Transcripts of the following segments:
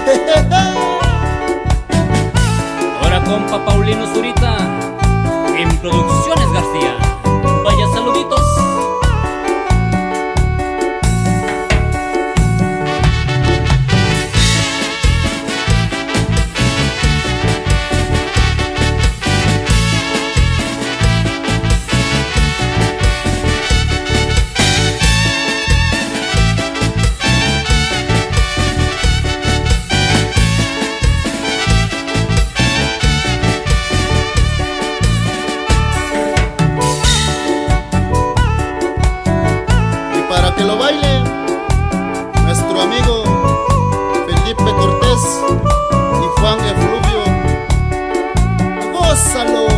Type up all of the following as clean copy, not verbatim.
Ahora compa Paulino Zurita, en Producciones García. Vaya saluditos. Que lo baile nuestro amigo Felipe Cortés y Juan Efluvio. ¡Gózalo!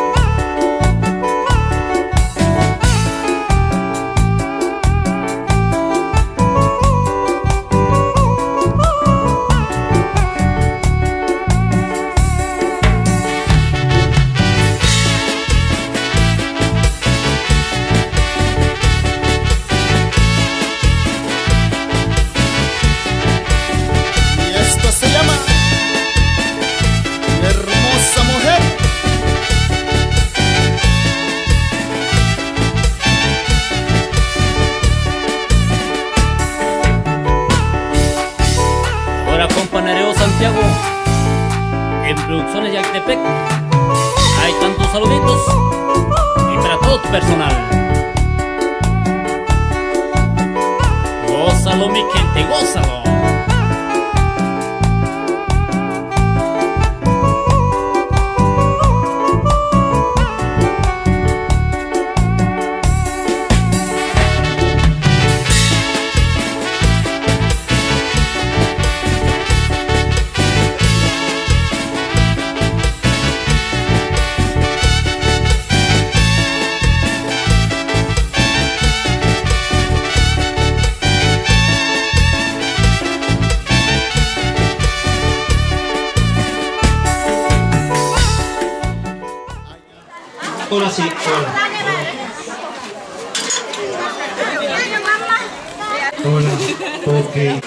Santiago, en Producciones Yactepec. Hay tantos saluditos y para todo tu personal. Gózalo mi gente, gózalo. Ahora sí, hola. Ok.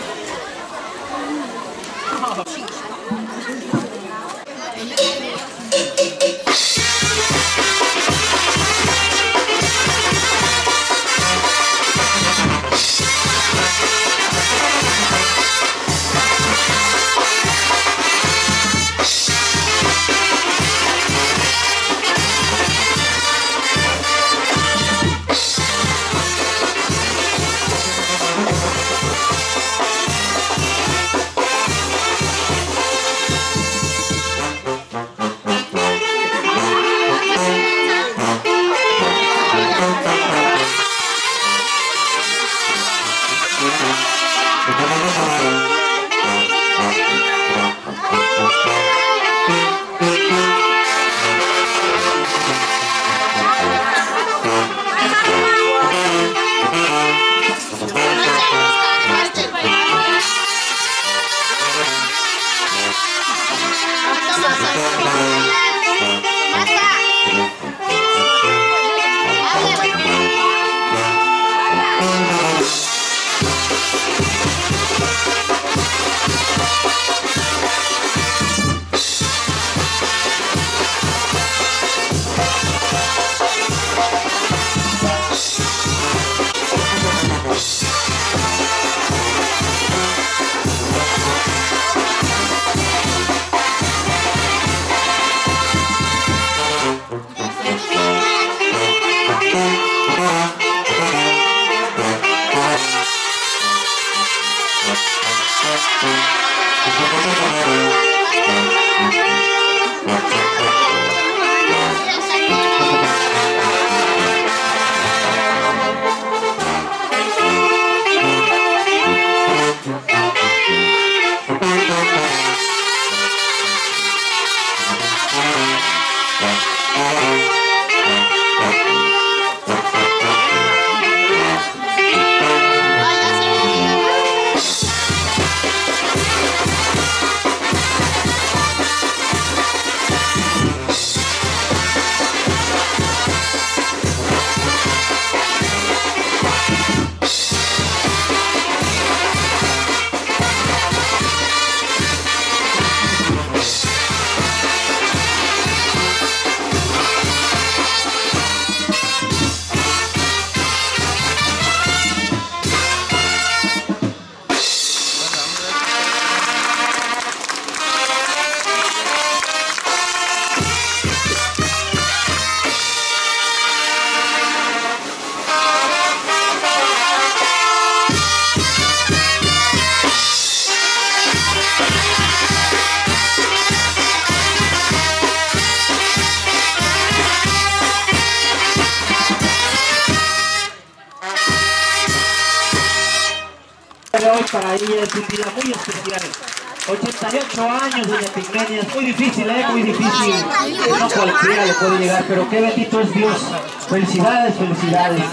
para ella es un día muy especial. 88 años, doña Pigmenia, es muy difícil, muy difícil. No cualquiera le puede llegar, pero qué bendito es Dios. Felicidades, felicidades.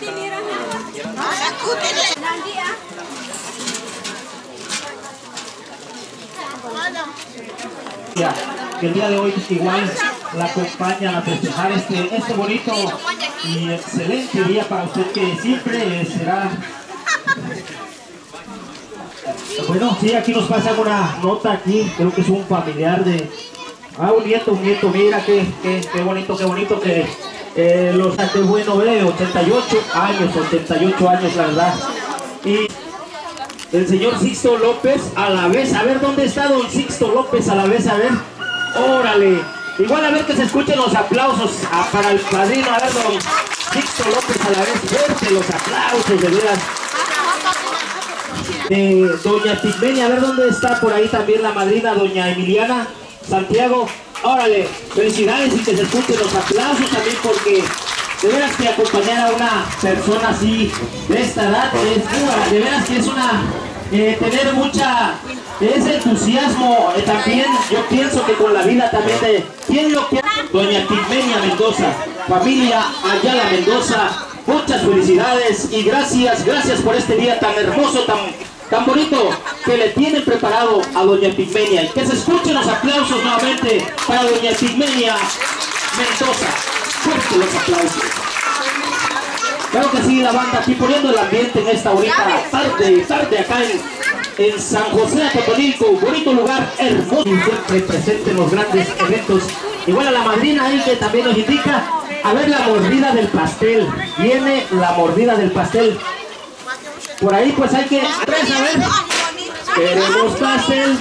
Que el día de hoy igual la acompañan a festejar este bonito y excelente día para usted, que siempre será. Bueno, sí, aquí nos pasan una nota aquí, creo que es un familiar de... un nieto, mira qué bonito que los... Qué bueno, 88 años la verdad. Y el señor Sixto López Alavés, a ver dónde está don Sixto López Alavés, a ver, órale. Igual a ver que se escuchen los aplausos para el padrino, a ver don Sixto López Alavés, fuerte los aplausos, de veras. Doña Pigmenia, a ver dónde está por ahí también la madrina, doña Emiliana Santiago, órale, felicidades y que se escuchen los aplausos también, porque de veras que acompañar a una persona así de esta edad es, de veras que es una, tener mucha, ese entusiasmo, también yo pienso que con la vida también de, ¿quién lo quiere? Doña Pigmenia Mendoza, familia Ayala Mendoza, muchas felicidades y gracias por este día tan hermoso, tan bonito que le tienen preparado a doña Pigmenia. Y que se escuchen los aplausos nuevamente para doña Pigmenia Mendoza. Fuerte los aplausos. Claro que sí, la banda aquí poniendo el ambiente en esta bonita tarde acá en San José Totonilco, bonito lugar, hermoso, y siempre presente en los grandes eventos. Igual a la madrina ahí que también nos indica, a ver la mordida del pastel, viene la mordida del pastel. Por ahí pues hay que, a ver, queremos pastel.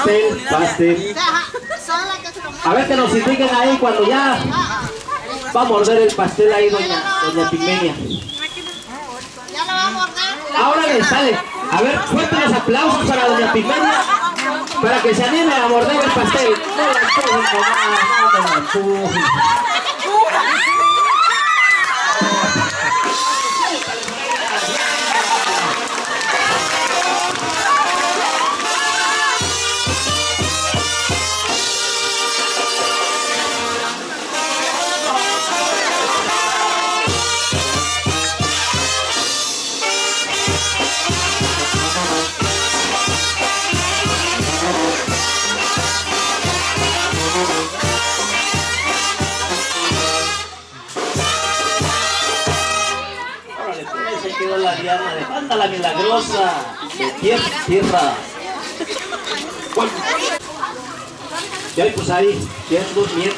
A ver que nos indiquen ahí cuando ya va a morder el pastel ahí doña Pigmenia. ¿Ya lo va a morder? Ahora le sale. A ver, fuerte los aplausos para doña Pigmenia, para que se anime a morder el pastel. La Diana de Banda La Milagrosa de tierra. Bueno, y ahí pues ahí tienen dos nietos.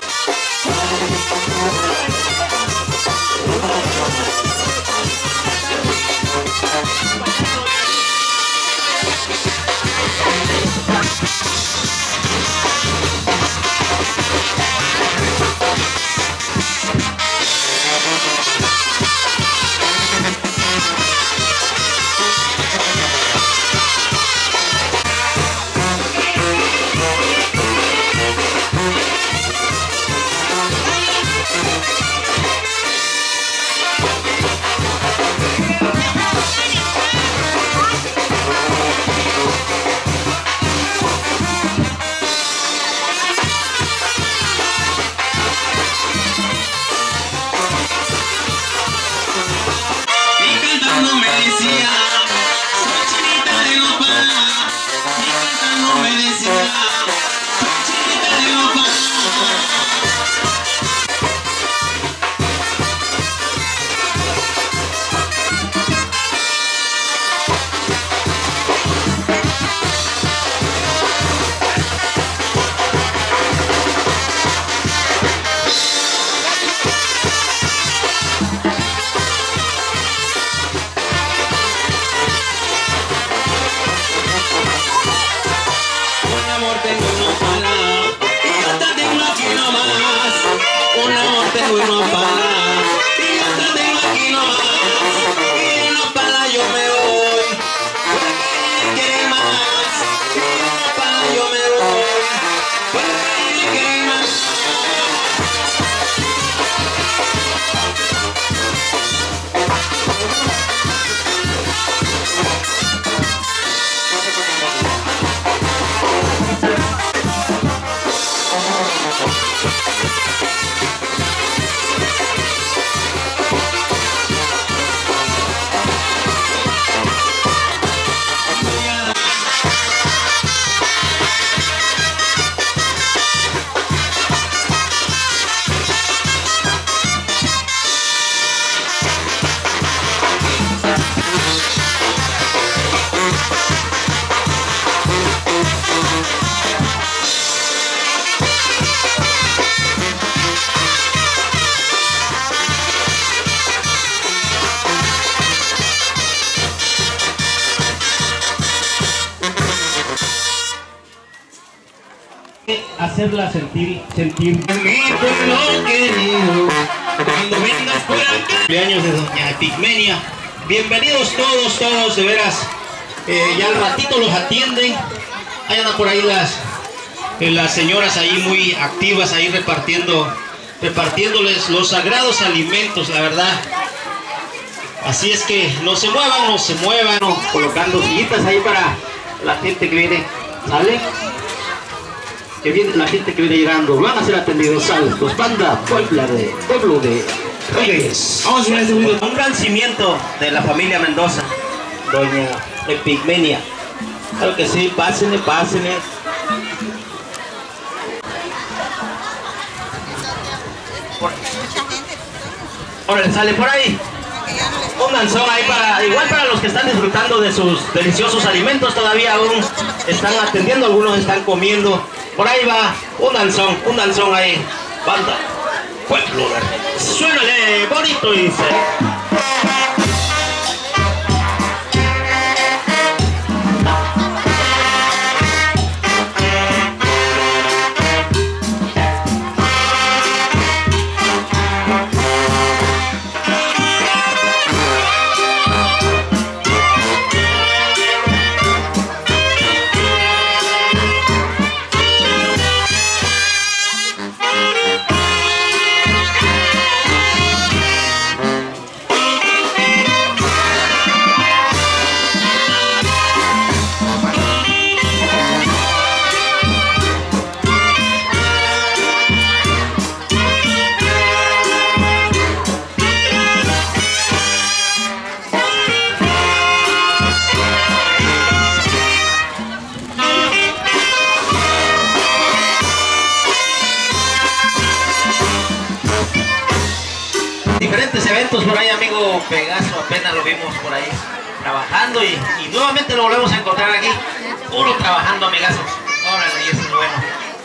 hacerla sentir. Mi pueblo querido, cuando vengas por acá. Cumpleaños de doña Epigmenia. Bienvenidos todos, de veras. Ya al ratito los atienden. Ahí andan por ahí las señoras ahí muy activas, ahí repartiéndoles los sagrados alimentos, la verdad. Así es que no se muevan, ¿no? Colocando sillitas ahí para la gente que viene, ¿sale? Que viene la gente que viene llegando, van a ser atendidos a los Panda pueblo de Reyes. Vamos a ver este video. Un gran cimiento de la familia Mendoza, doña Epigmenia. Claro que sí, pásenle. Órale, sale por ahí. Un danzón ahí igual para los que están disfrutando de sus deliciosos alimentos, todavía aún están atendiendo, algunos están comiendo. Por ahí va un danzón ahí. Banda Pueblo de Reyes. Suénale bonito y dice. Diferentes eventos por ahí, amigo Pegaso, apenas lo vimos por ahí trabajando y nuevamente lo volvemos a encontrar aquí, puro trabajando, amigazos. Órale, y eso es bueno.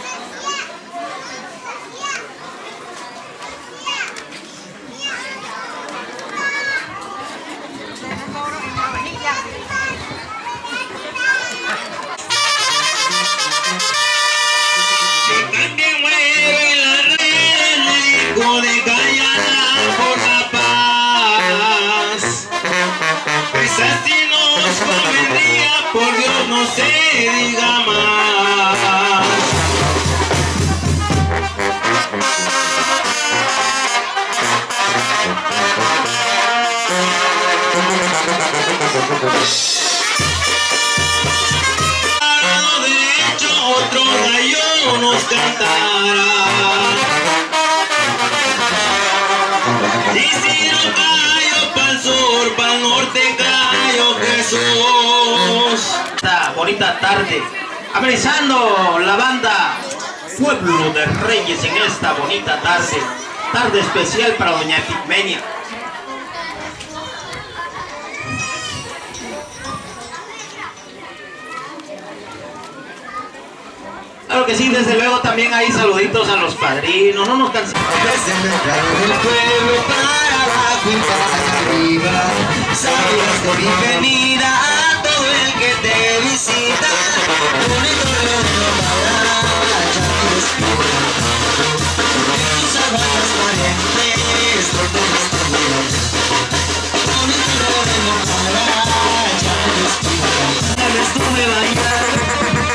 Por Dios no se diga más. De hecho otro gallo nos cantará. Y si no callo pa'l sur, pa'l norte callo Jesús. Esta bonita tarde, amenizando la banda Pueblo de Reyes en esta bonita tarde especial para doña Epigmenia. Claro que sí, desde luego también hay saluditos a los padrinos, no nos cansamos. Desde el mercado del pueblo para abajo y para arriba, saludos de bienvenida a todo el que te visita. Bonito reino para echar tus sabanas parientes, por todos tus días. Bonito reino para echar sabes tú me bailar.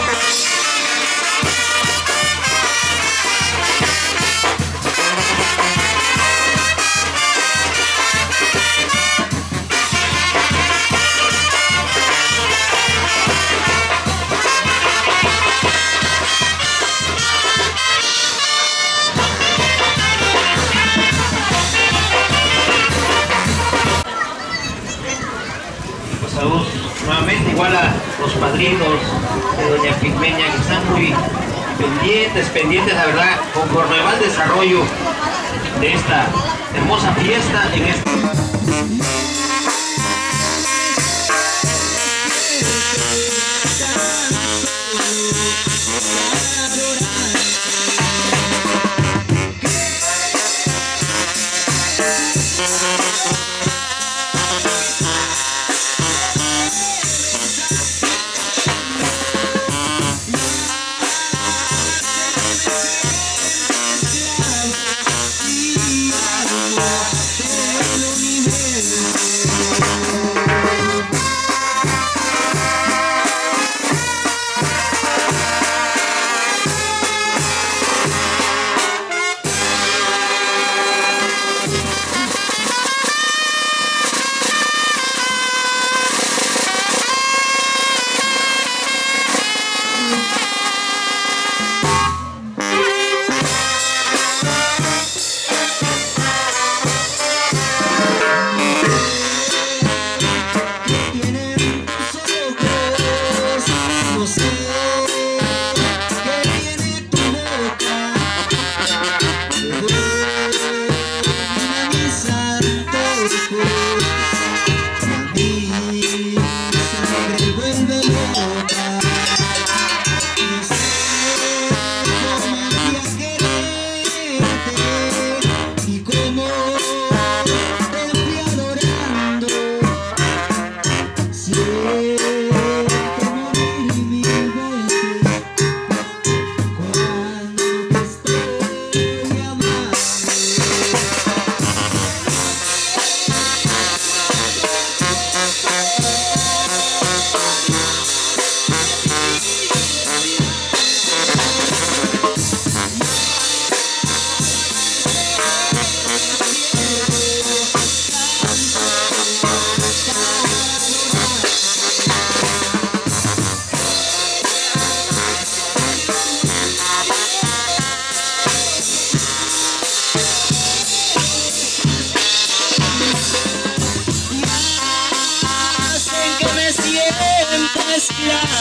Saludos nuevamente igual a los padrinos de doña Epigmenia que están muy pendientes, la verdad, conforme va el desarrollo de esta hermosa fiesta en este.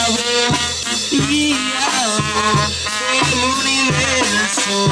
amor y amor el universo.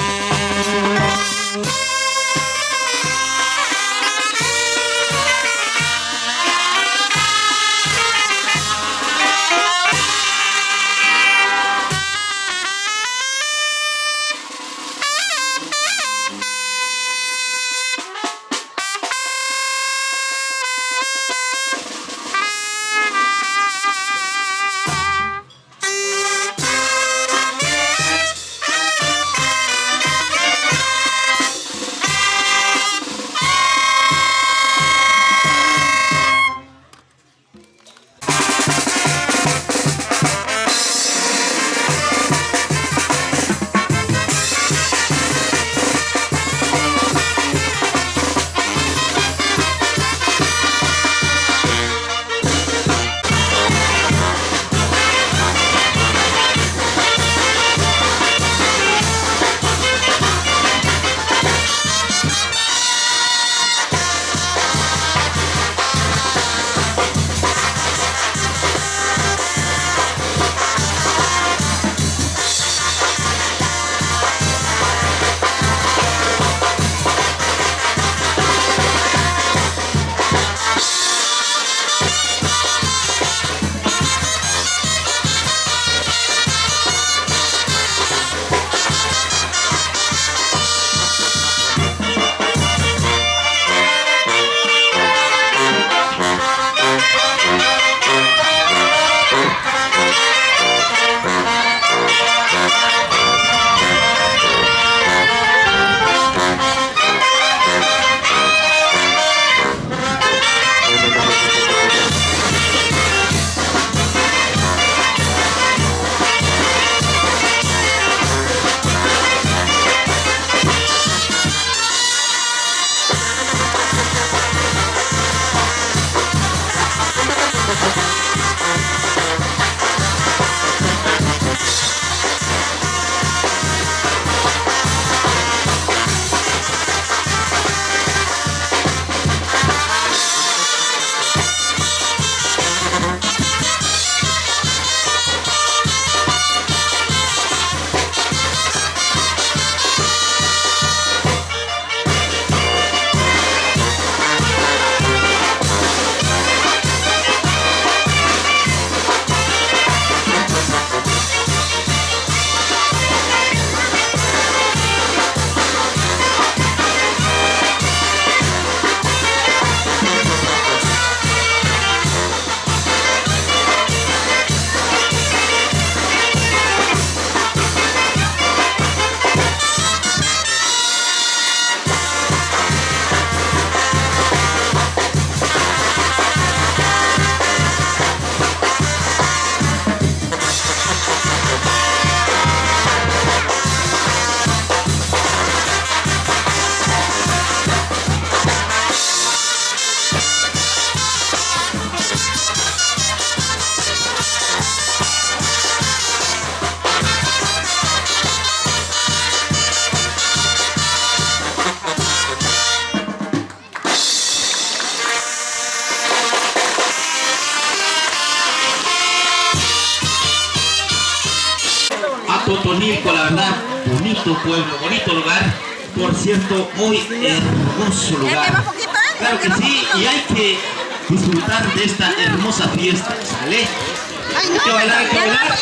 Totonilco, la verdad, bonito pueblo, bonito lugar, por cierto, muy hermoso lugar. Claro que sí, y hay que disfrutar de esta hermosa fiesta, ¿sale? Hay que bailar, hay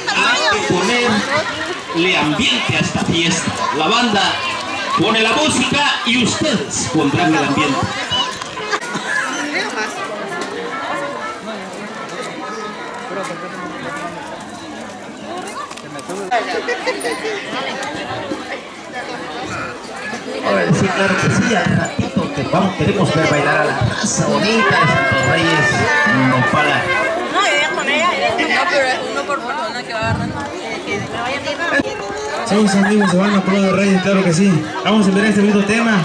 que ponerle ambiente a esta fiesta. La banda pone la música y ustedes pondrán el ambiente. Sí, claro que sí, al ratito que vamos, queremos ver bailar a la raza bonita de Santos Reyes, Nopala. No, yo con ella, no, pero es uno por persona que va agarrando. Somos amigos de Banda Pueblo de Reyes, claro que sí. Vamos a ver este bonito tema.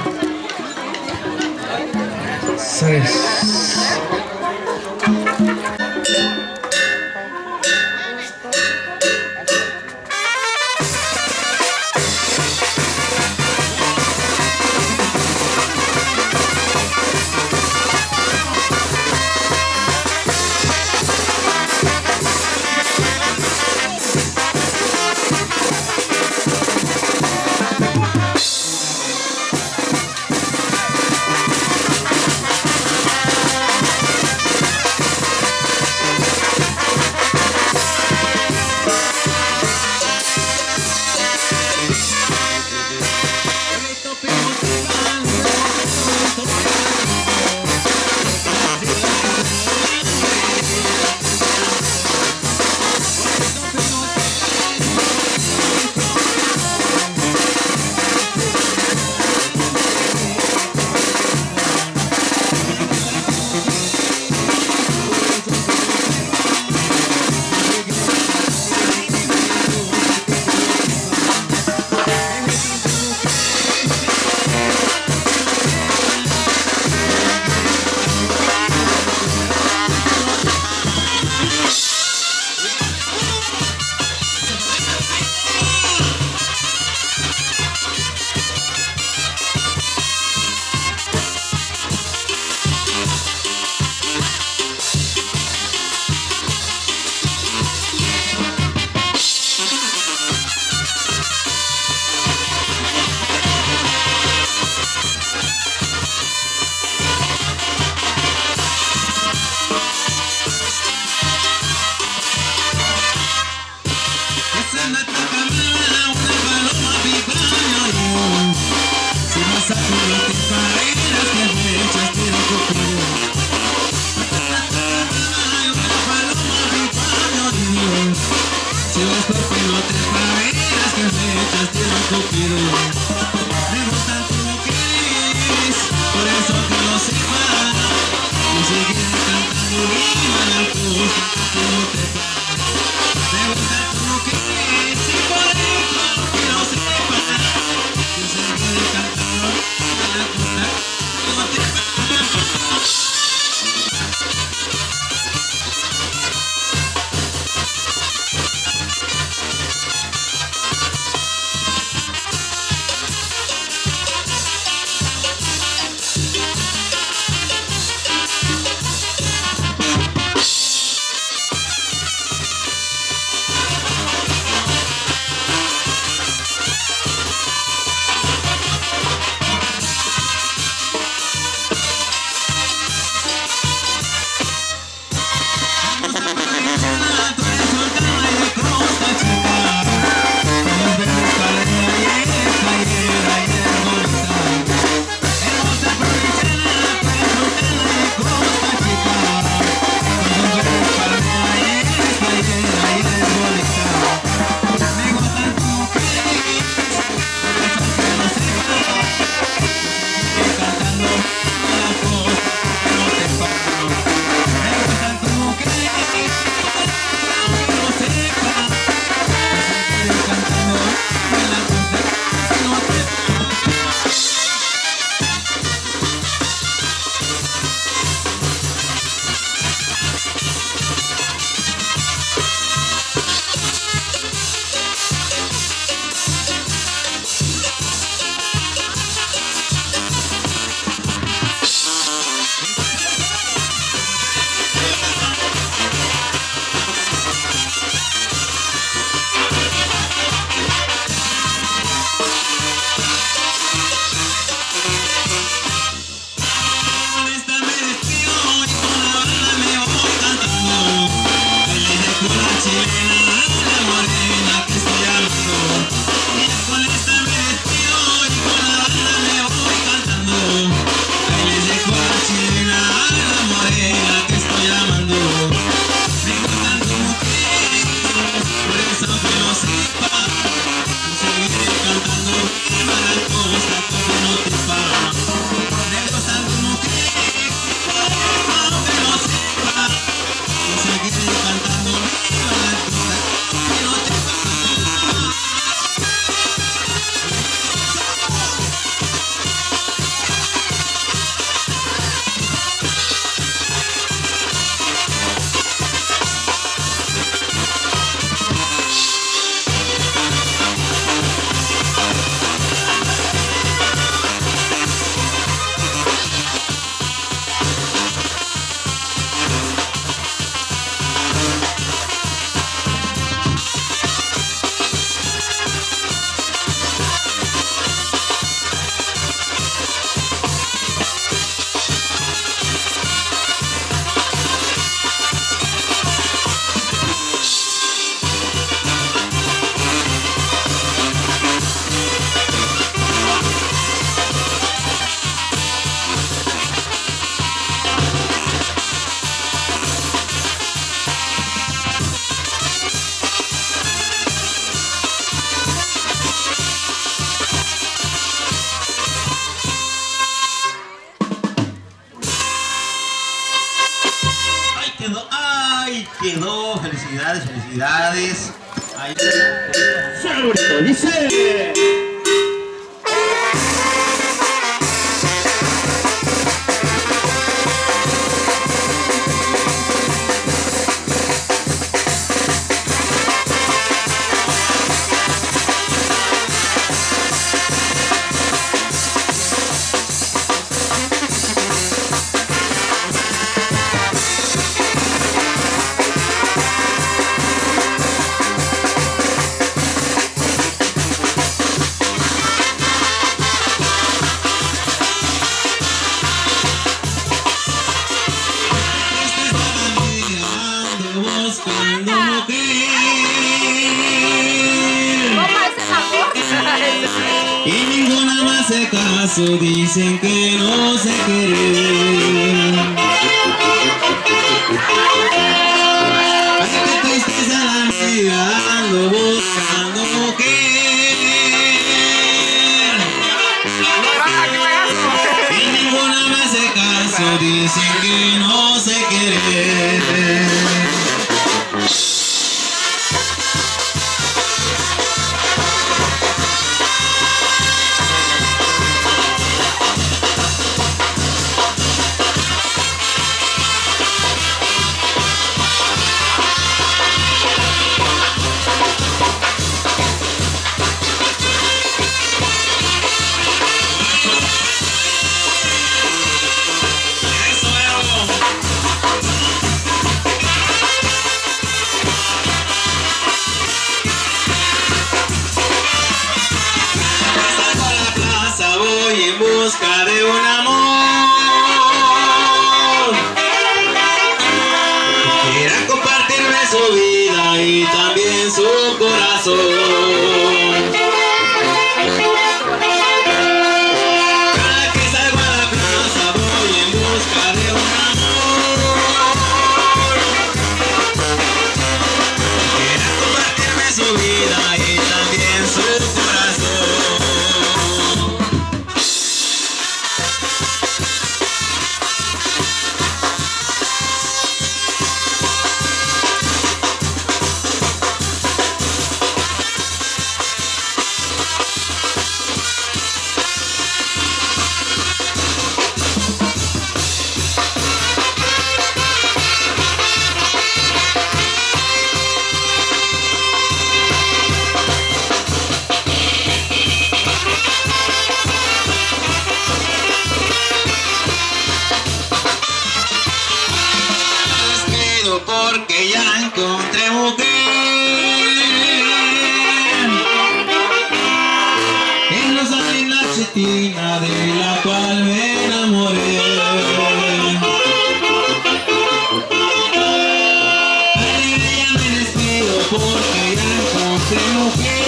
una tacamala, una paloma pipaña. Si vas a tu no te pareras que me echas tiro contigo. Una tacamala, una paloma pipaña. Si vas porque no te pareras que me echas tiro contigo. Me gusta tu mujeres, por eso que lo sepas. Y seguiré cantando viva la costa que no te pares. Me gusta tu mujeres, y por eso que lo sepas. Y seguiré cantando viva la costa que no te pares. Quedó, felicidades, felicidades. Ahí. Seguro, dice. hace caso, dicen que no se quiere. Ay, qué tristeza la mía, ando buscando mujer y ninguna me hace caso, dicen que no se quiere. En busca de un amor, quiera compartirme su vida y también su corazón. Cada que salgo a la plaza voy en busca de un amor, quiera compartirme su vida y también su corazón. Porque ya encontré mujer en esa linda chitina de la cual me enamoré. Ay, ya me despido porque ya encontré mujer.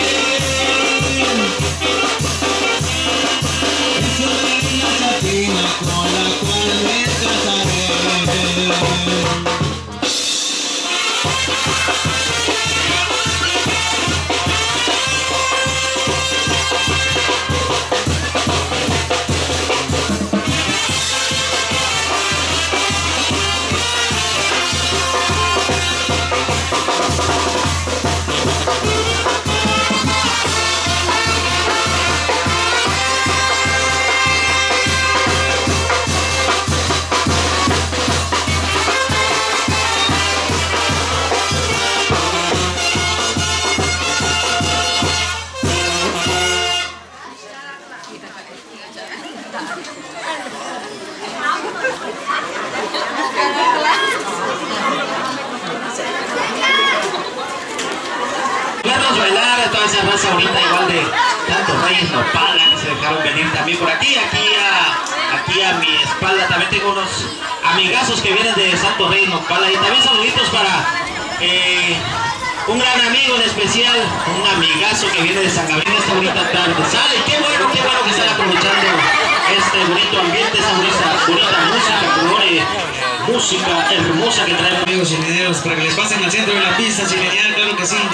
Es una linda chitina con la cual me casaré. Vernos bailar a toda esa raza bonita, igual de tantos Reyes Nopala que se dejaron venir también por aquí. Aquí a mi espalda también tengo unos amigazos que vienen de Santos Reyes Nopala. Y también saluditos para un gran amigo en especial, un amigazo que viene de San Gabriel esta bonita tarde. Sale, qué bueno que están aprovechando este bonito ambiente, esa bonita música, colores, música hermosa que traen amigos chileneros para que les pasen al centro de la pista chileneal, claro que sí.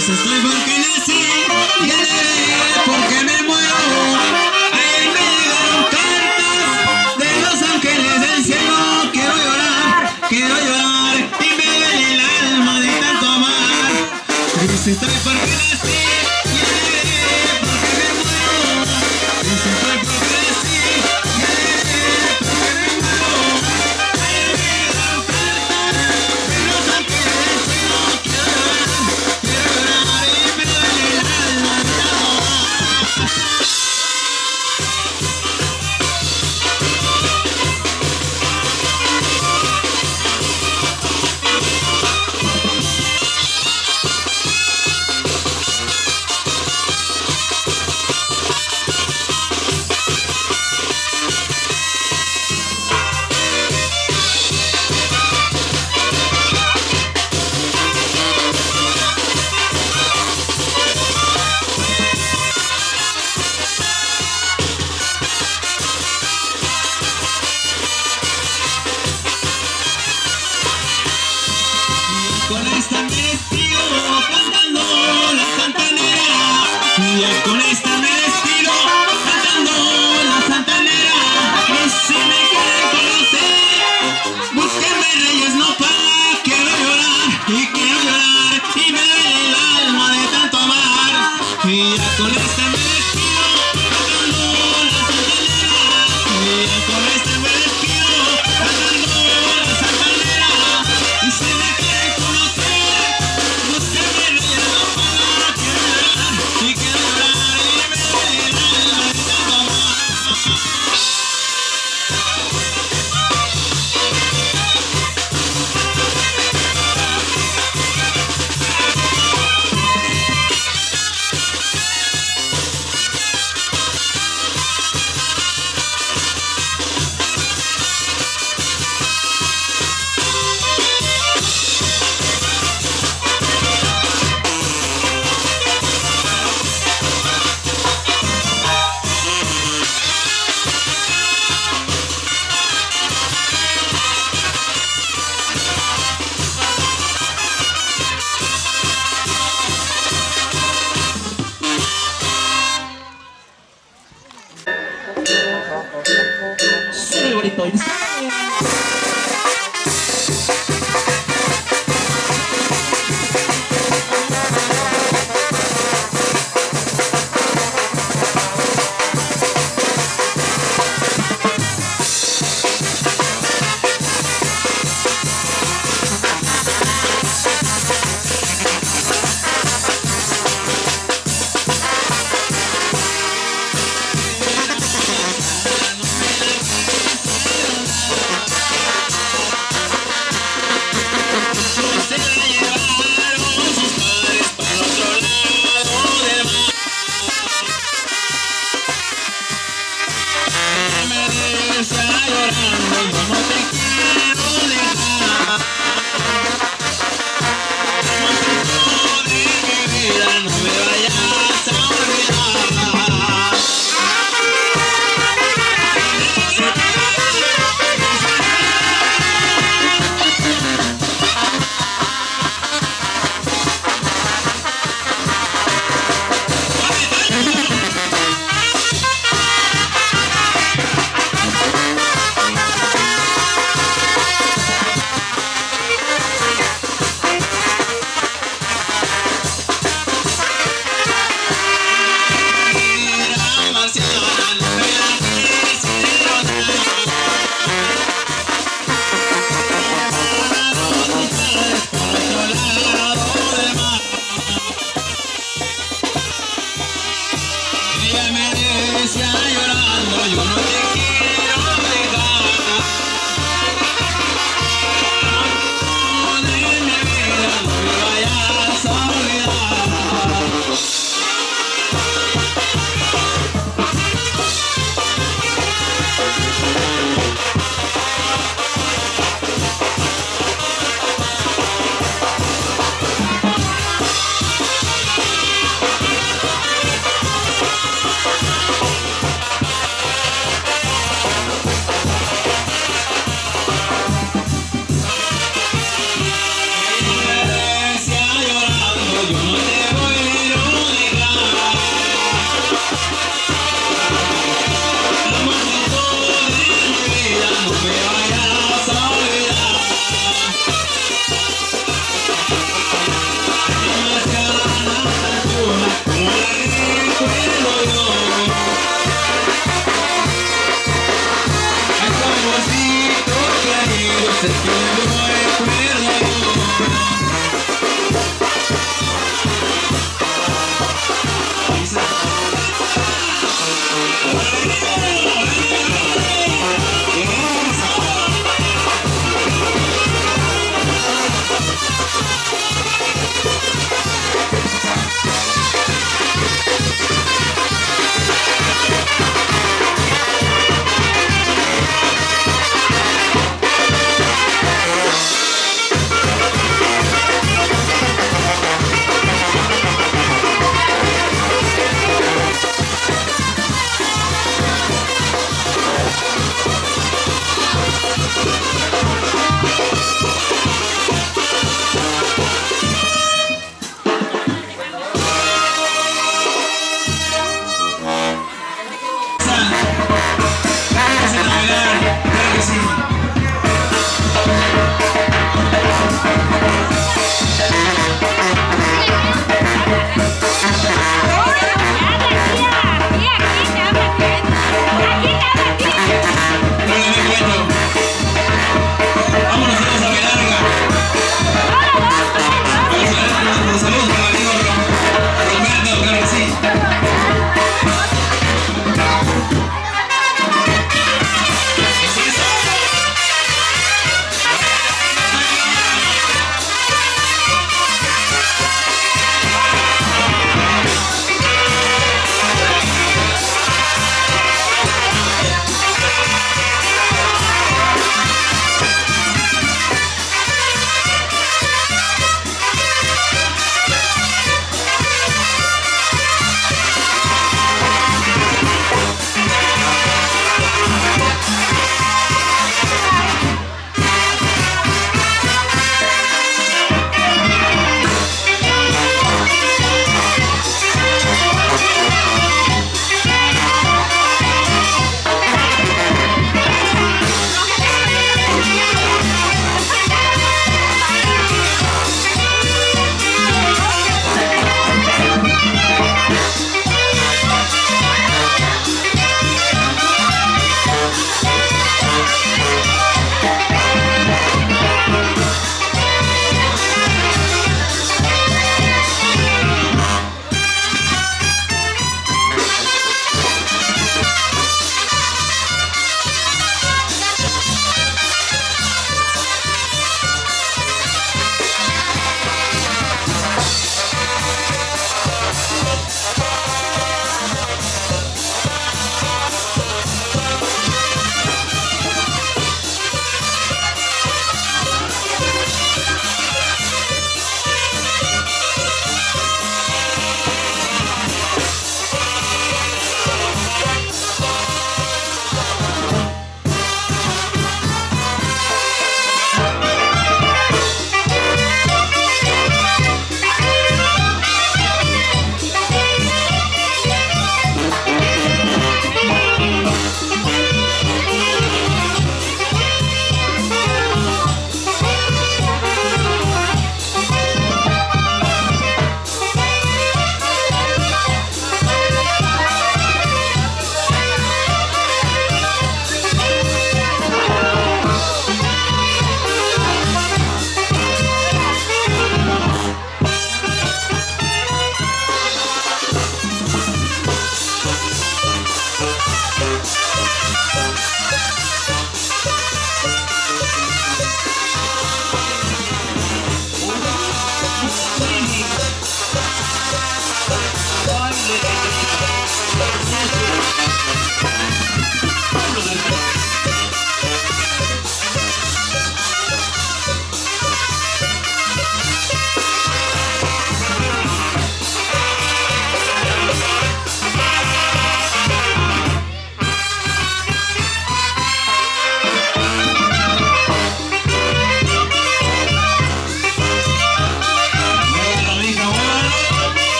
Triste estoy porque nací y alegre porque me muero. Ayer me llegaron cartas de los ángeles del cielo. Quiero llorar y me duele el alma de tanto amar. Triste estoy porque nací y alegre porque me muero. Triste estoy porque nací y alegre porque me muero. Ayer me llegaron cartas de los ángeles del cielo. Quiero llorar y me duele el alma de tanto amar. Con esta me despido cantando la santanera. Y ya con esta me despido cantando la santanera. Y si me quieren conocer, búsquenme Reyes Nopal. Quiero llorar y me duele el alma de tanto amar. Y ya con esta me despido cantando la santanera. Y ya con esta me despido cantando la santanera. Y si me quieren conocer, búsquenme Reyes Nopal. Quiero llorar y me duele el alma de tanto amar.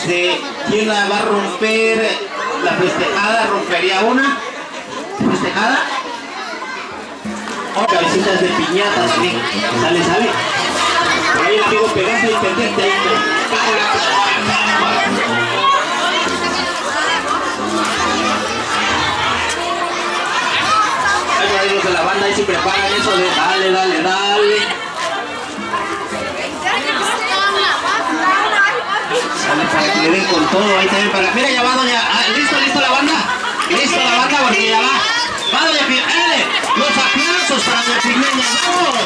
¿Quién la va a romper? La festejada rompería una. ¿Festejada? O cabecitas de piñata también. Sale. Por ahí el amigo Pegaso y pendiente ahí. Ahí los de la banda ahí se preparan eso de dale. Sale para que le den con todo ahí también para. Mira, ya va doña. ¿Listo la banda? Listo la banda porque ya va. Va doña Pigmeña. Los aplausos para doña Pigmeña. ¡Vamos!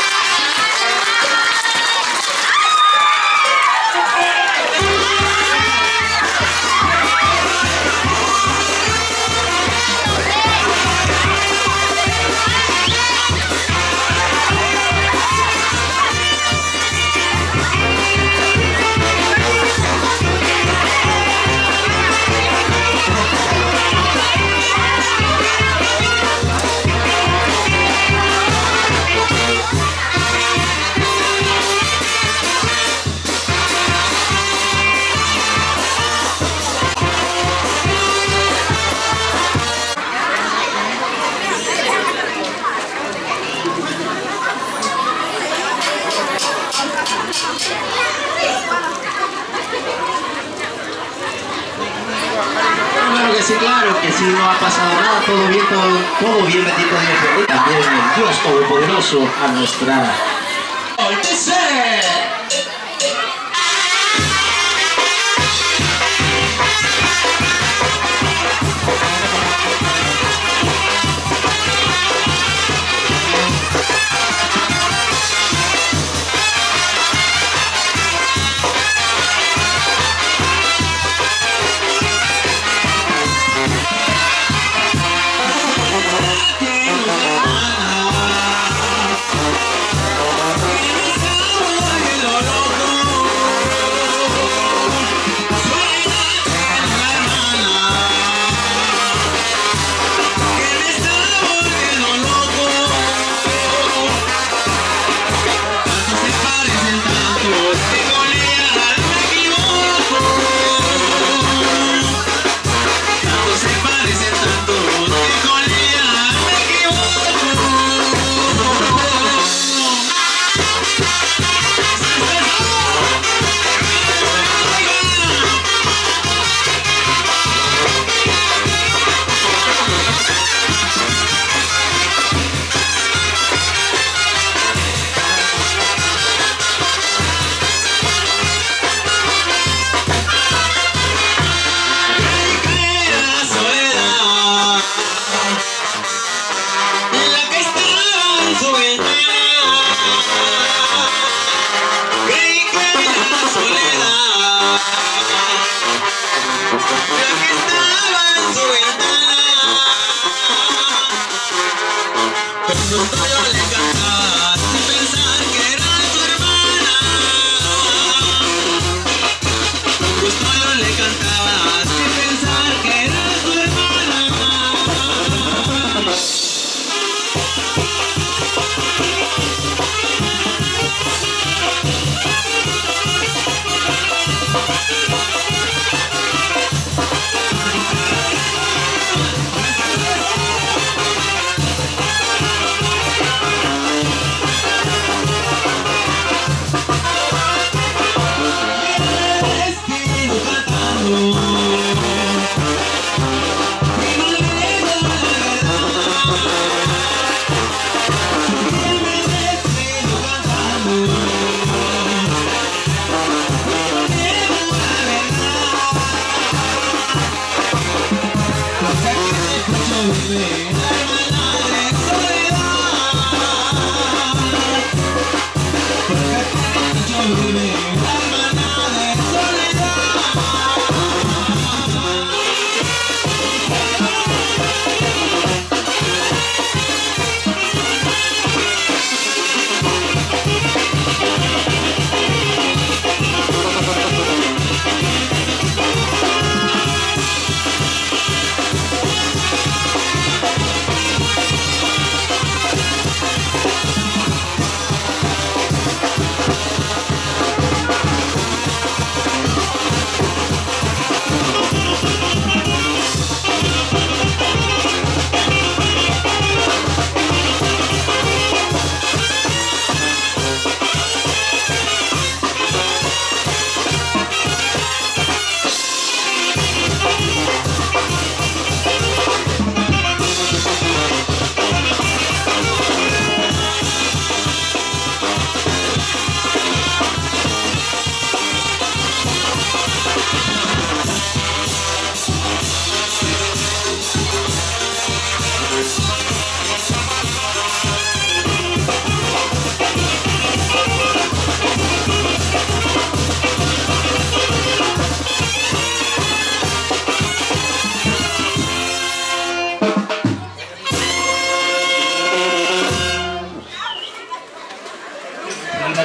Claro que sí, no ha pasado nada, todo bien, bendito Dios, y también el Dios Todopoderoso a nuestra.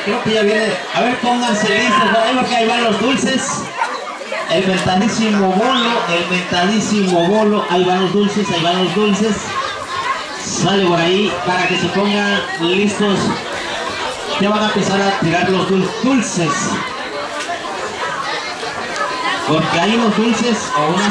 creo que ya viene. A ver, pónganse listos por ahí porque ahí van los dulces. El mentadísimo bolo, ahí van los dulces, Sale por ahí para que se pongan listos. Ya van a empezar a tirar los dulces. Porque hay unos dulces o unas...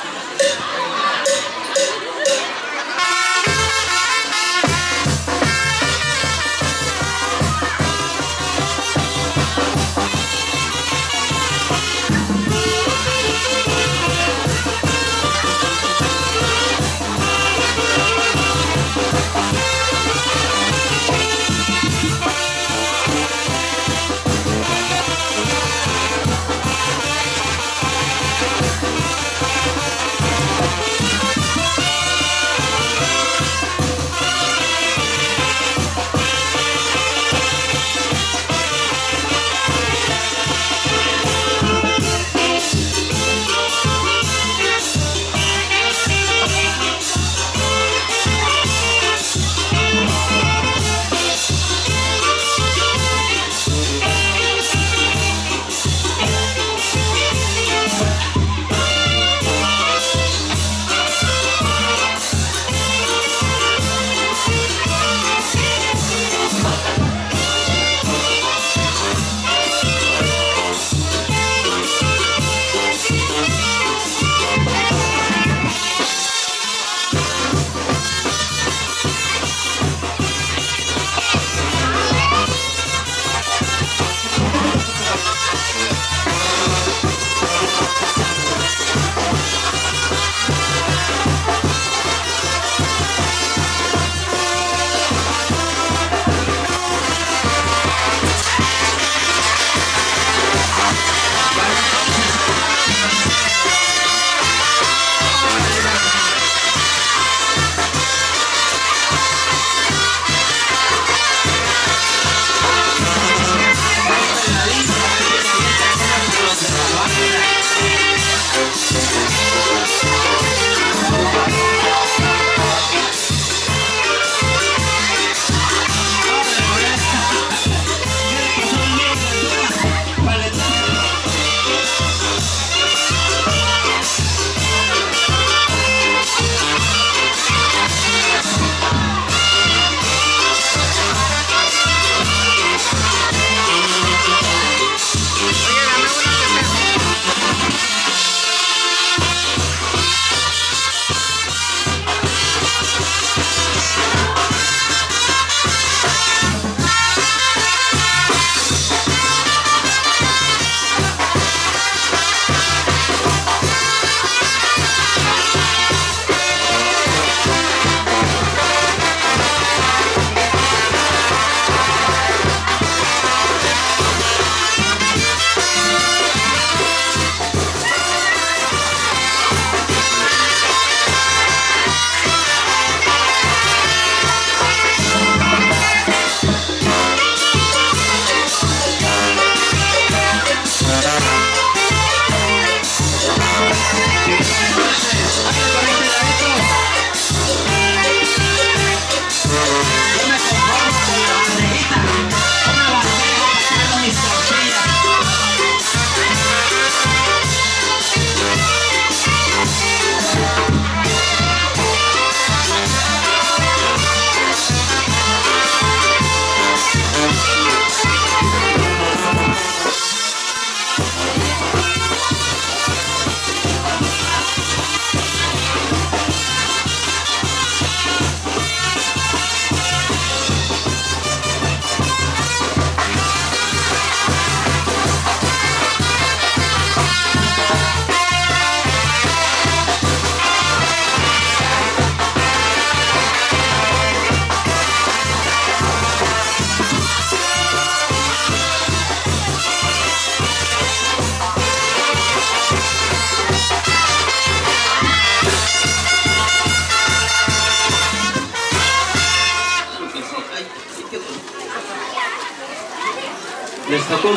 Les tocó.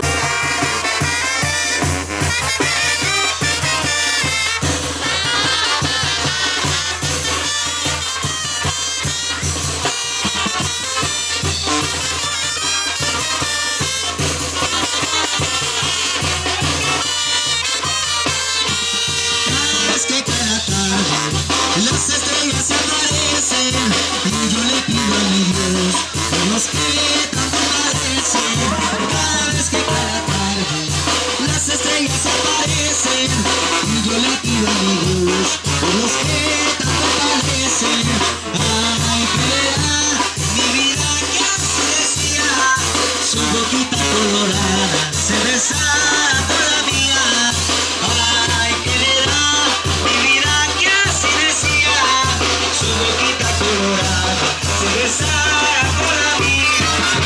besara con la mía.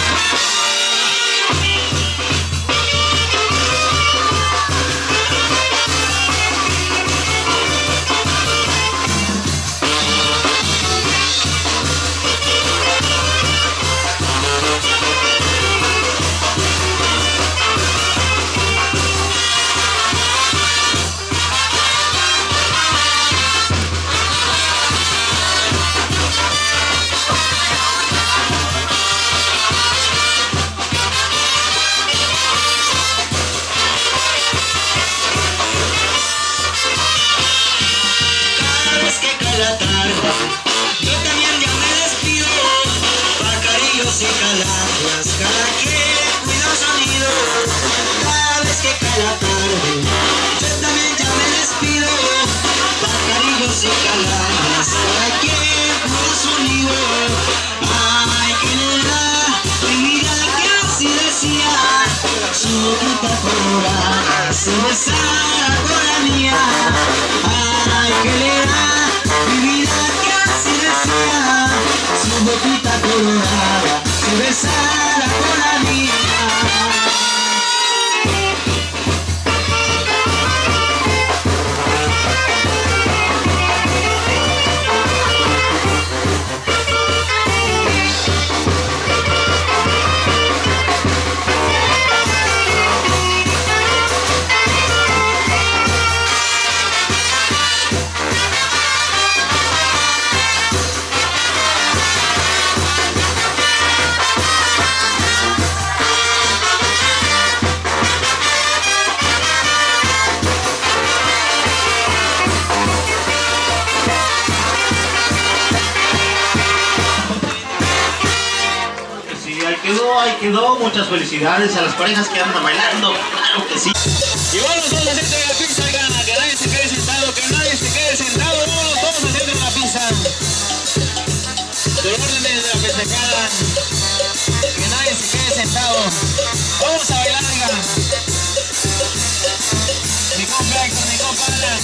La tarde, yo también ya me despido, pajarillos y calabras, cada quien cuida su nido. Cada vez que cae la tarde, yo también ya me despido, pajarillos y calabras, cada quien cuida su nido. Ay, que le da, y mira que así decía, su boquita colorada se besara con la mía. Ay, que le da, mi vida que así decía, su boquita colorada se besara con la mía. Ahí quedó, muchas felicidades a las parejas que andan bailando, claro que sí. Y vámonos todos a centro de la pista, oigan, que nadie se quede sentado, que nadie se quede sentado, vámonos todos a centro de la pista. Por órdenes de la festejada, que nadie se quede sentado. Vamos a bailar, oigan. Mi compa Héctor, mi compa Alan.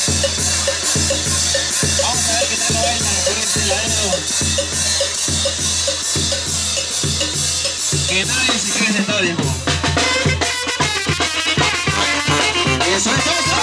Vamos a ver qué tal lo bailan por este ladero. Que nadie se quede sentado, viejo. Eso, eso, eso.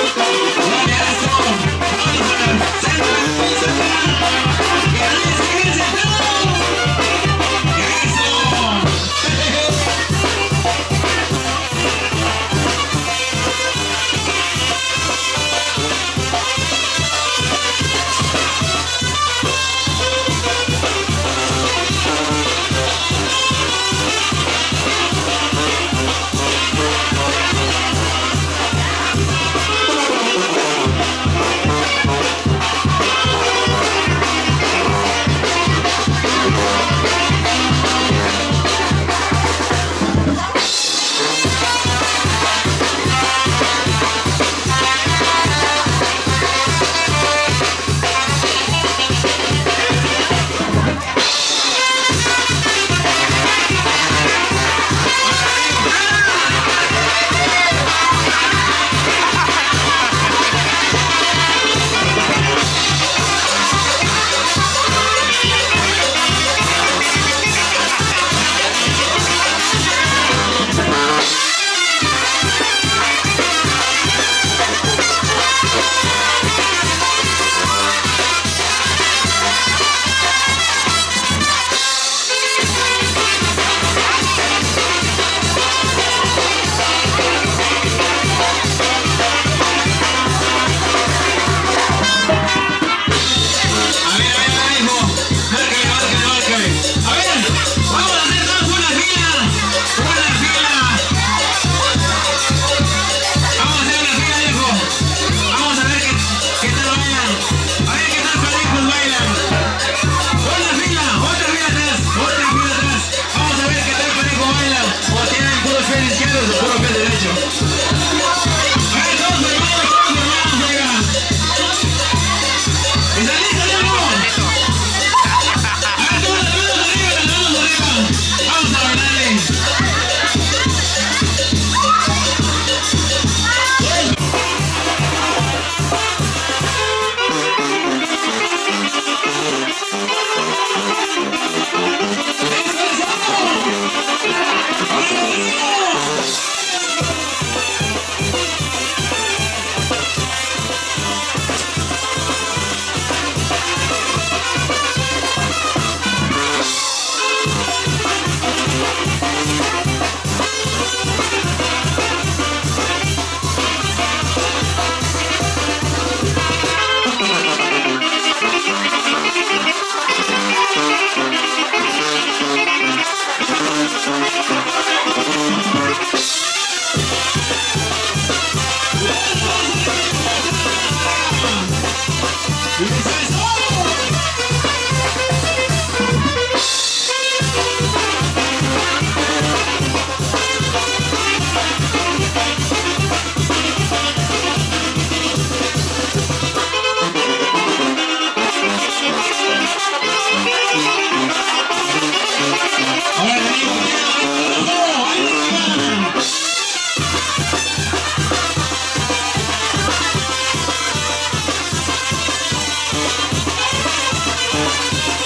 Que nadie se quede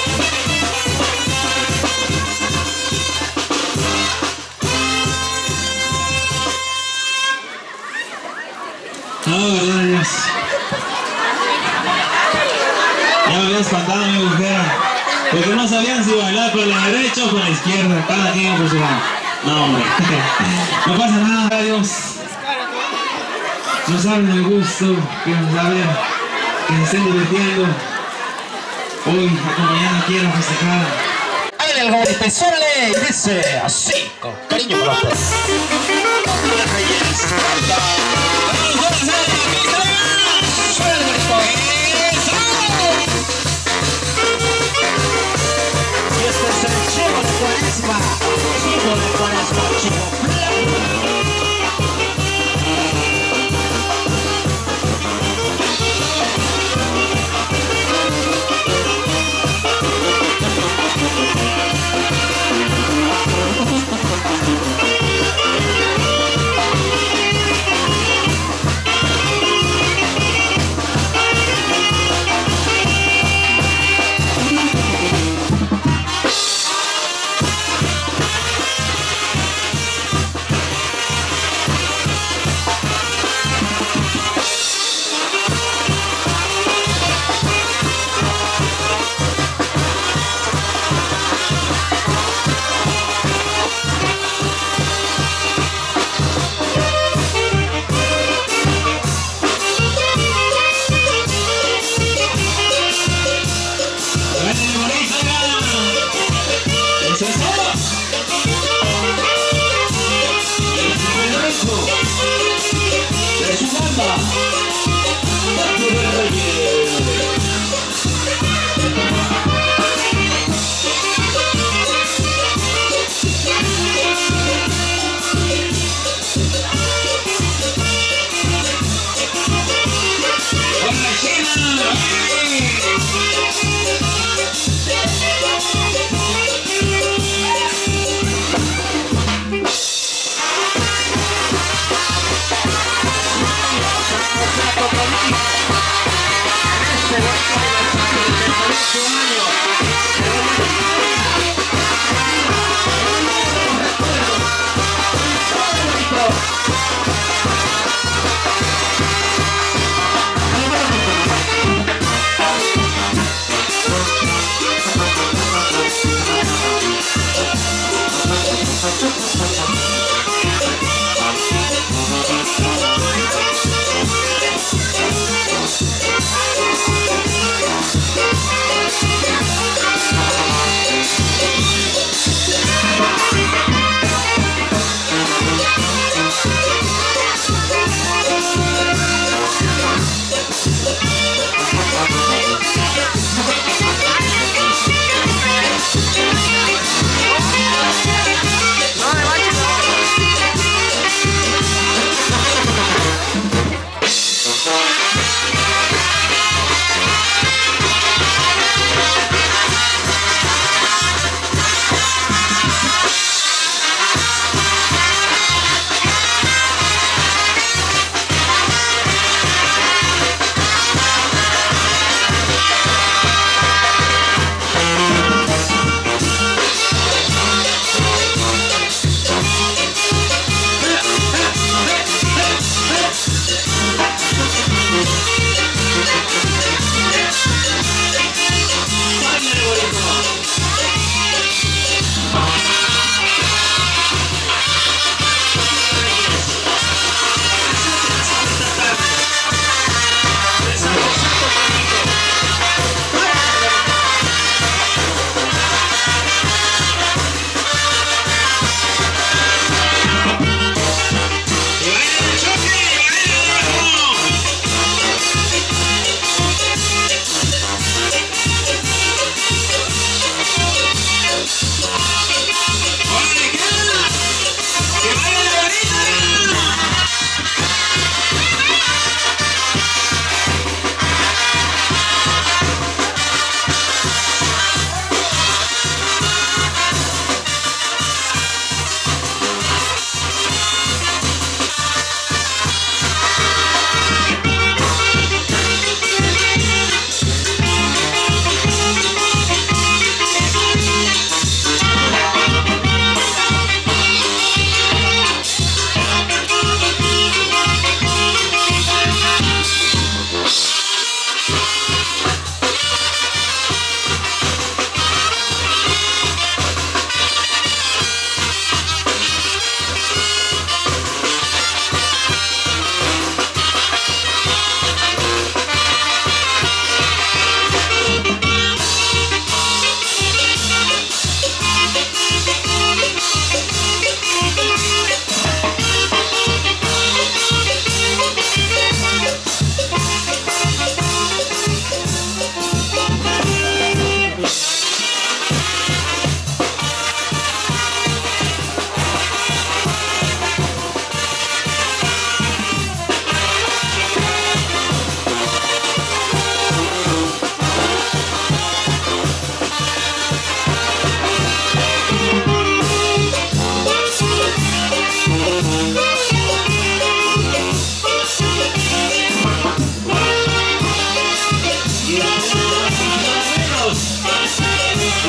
No, verdad Dios. Ya me había espantado mi mujer. Porque no sabían si bailar con la derecha o con la izquierda. Cada quien por su lado. No, hombre. No pasa nada, Dios. No saben el gusto que nos da ver que se estén divirtiendo hoy acompañando aquí a la festejada. ¡Hágale el golpe! ¡Sórale! Y dice así, con cariño para ustedes. Reyes, y este es el chivo de Cuaresma, chivo blanco.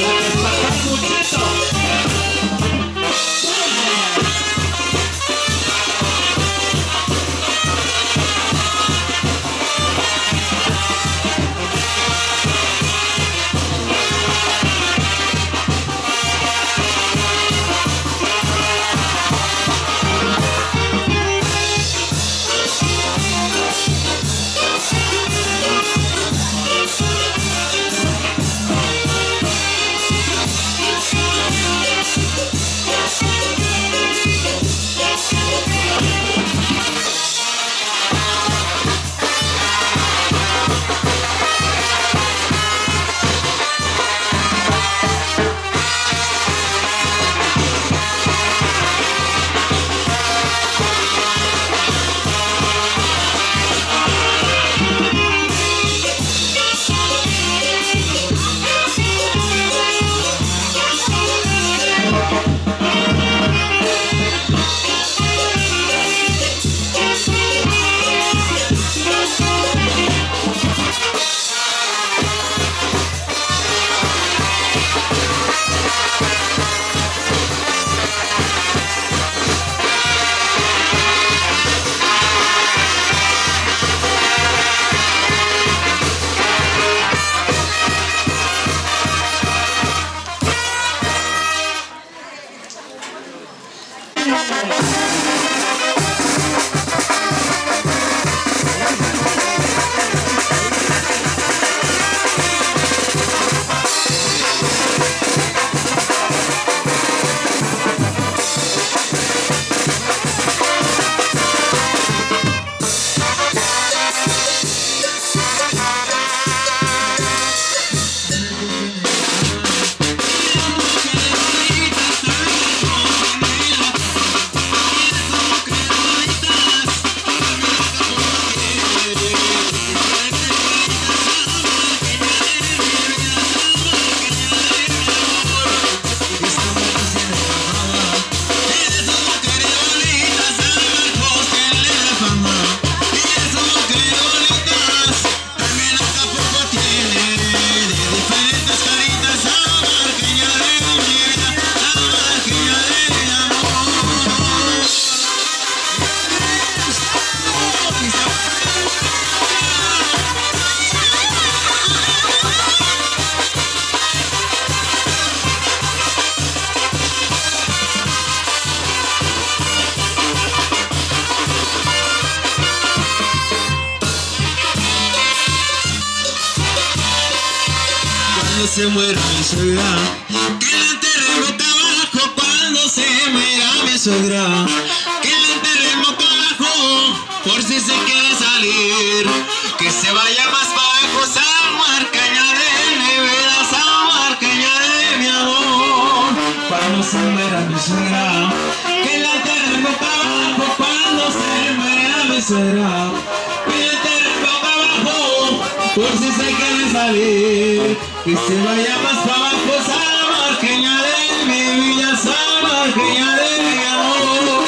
Se muera mi suegra, que la enterre boca abajo cuando se muera mi suegra, que la enterre boca abajo por si se quiere salir, que se vaya más bajo, San Marqueña de mi vida, San Marqueña de mi amor, cuando se muera mi suegra, que la enterre boca abajo cuando se muera mi suegra, que la enterre boca abajo por si se quiere salir, que se vaya más para abajo, San Marqueña de mi vida, San Marqueña de mi amor.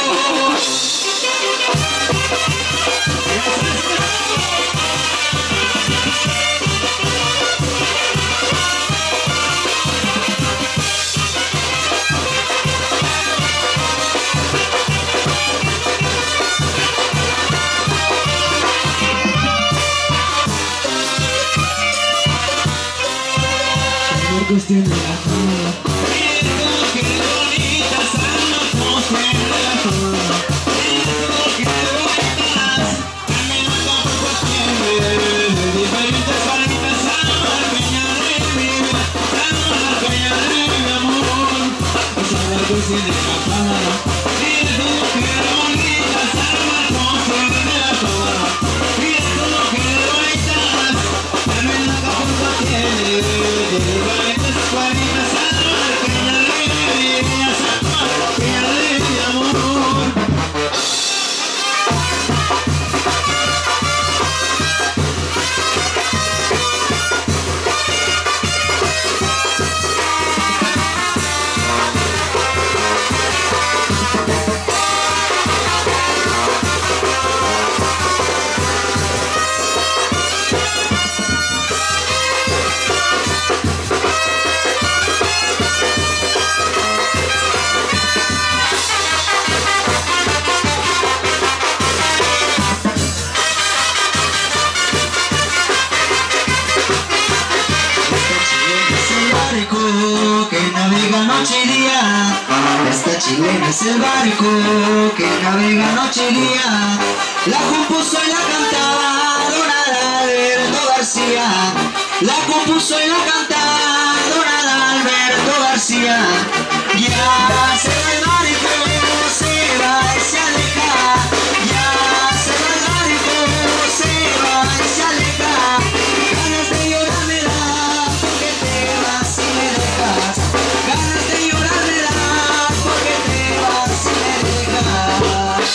Tiene la fama, qué bonita San Marcos tiene la fama, qué bonitas, también tampoco tiene, diferentes bonitas San Marqueña de mi vida, San Marqueña de mi amor, San Marcos tiene la fama, qué bonita San Marcos tiene la fama, qué bonitas, también tampoco tiene. navega noche y día. Esta chilena es el barco que navega noche y día. La compuso y la cantaba don Adalberto García. La compuso y la cantaba don Adalberto García. Ya se va el barco, se va y se aleja. Ya se va el barco, se va y se aleja. Ganas de llorar me da porque te vas y me dejas. Ganas de llorar me da porque te vas y me dejas.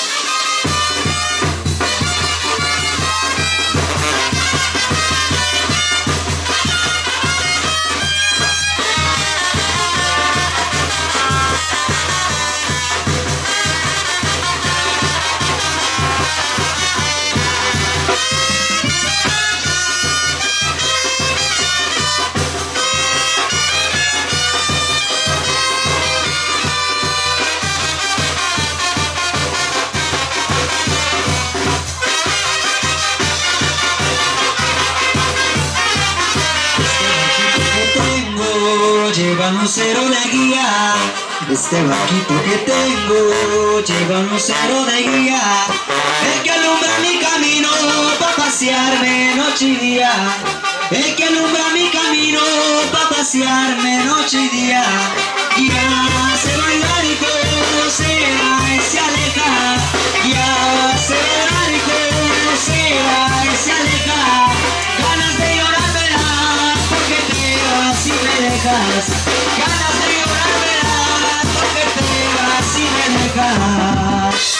Lleva un lucero de guía. Este barquito que tengo lleva un lucero de guía. El que alumbra mi camino pa' pasearme noche y día. El que alumbra mi camino pa' pasearme noche y día. Ya se va el barco, se va y se aleja. Ya se va el barco, se va y se aleja. Ganas de llorar me da porque te vas y me dejas. Ganas de llorar me da porque te vas y me dejas.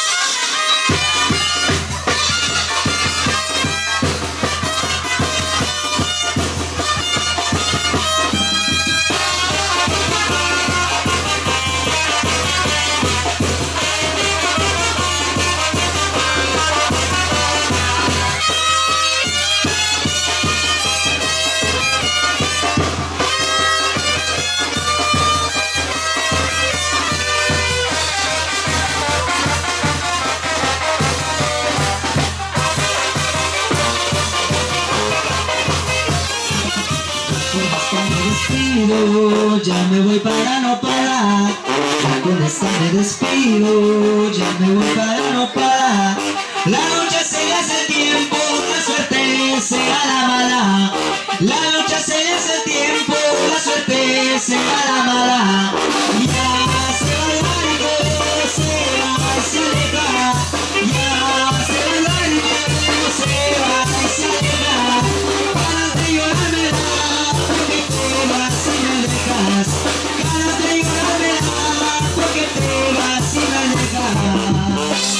Ya me voy para no parar. Ya con esta me despido. Ya me voy para no parar. La noche se le hace el tiempo, la suerte será la mala. La noche se le hace el tiempo, la suerte será la mala. Ya se va el barco, se va y se aleja. Ya se va el barco, se va y se aleja. Ganas de llorar me da porque te vas y me dejas. Ganas de llorar me da porque te vas y me dejas.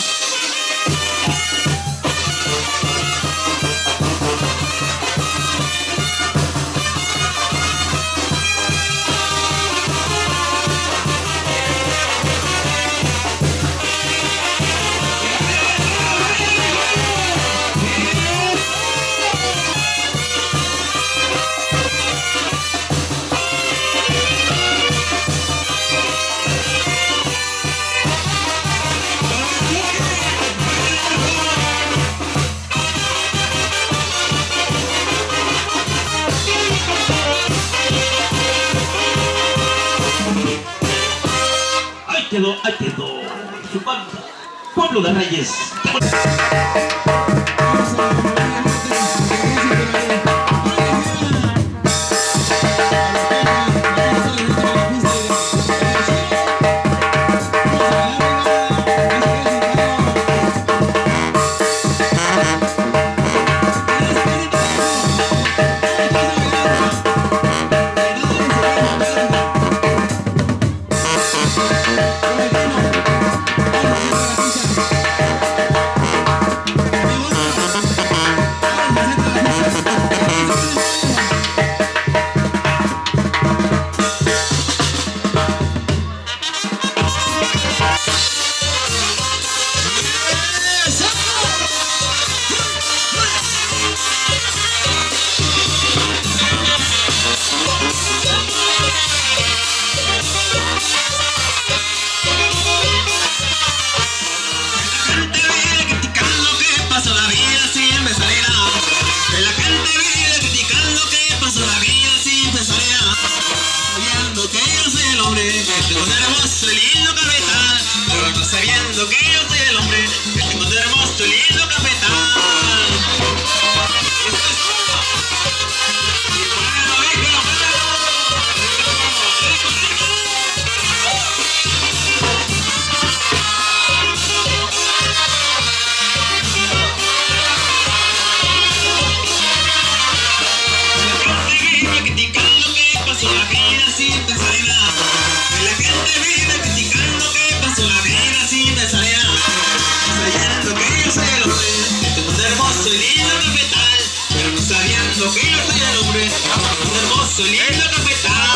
Ahí quedó, su banda, Pueblo de Reyes. yo soy el hombre que tengo un hermoso y lindo cafetal, pero no sabiendo que yo soy el hombre que tengo un hermoso y lindo cafetal. Eso es todo. Y bueno, rico, criticando que pasó la vida sin pensar en nada. La gente vive criticando que pasó la vida sin pensar en nada. Sabiendo que yo soy el hombre que tengo un hermoso y lindo cafetal, pero no sabiendo que yo soy el hombre que tengo un hermoso y lindo cafetal.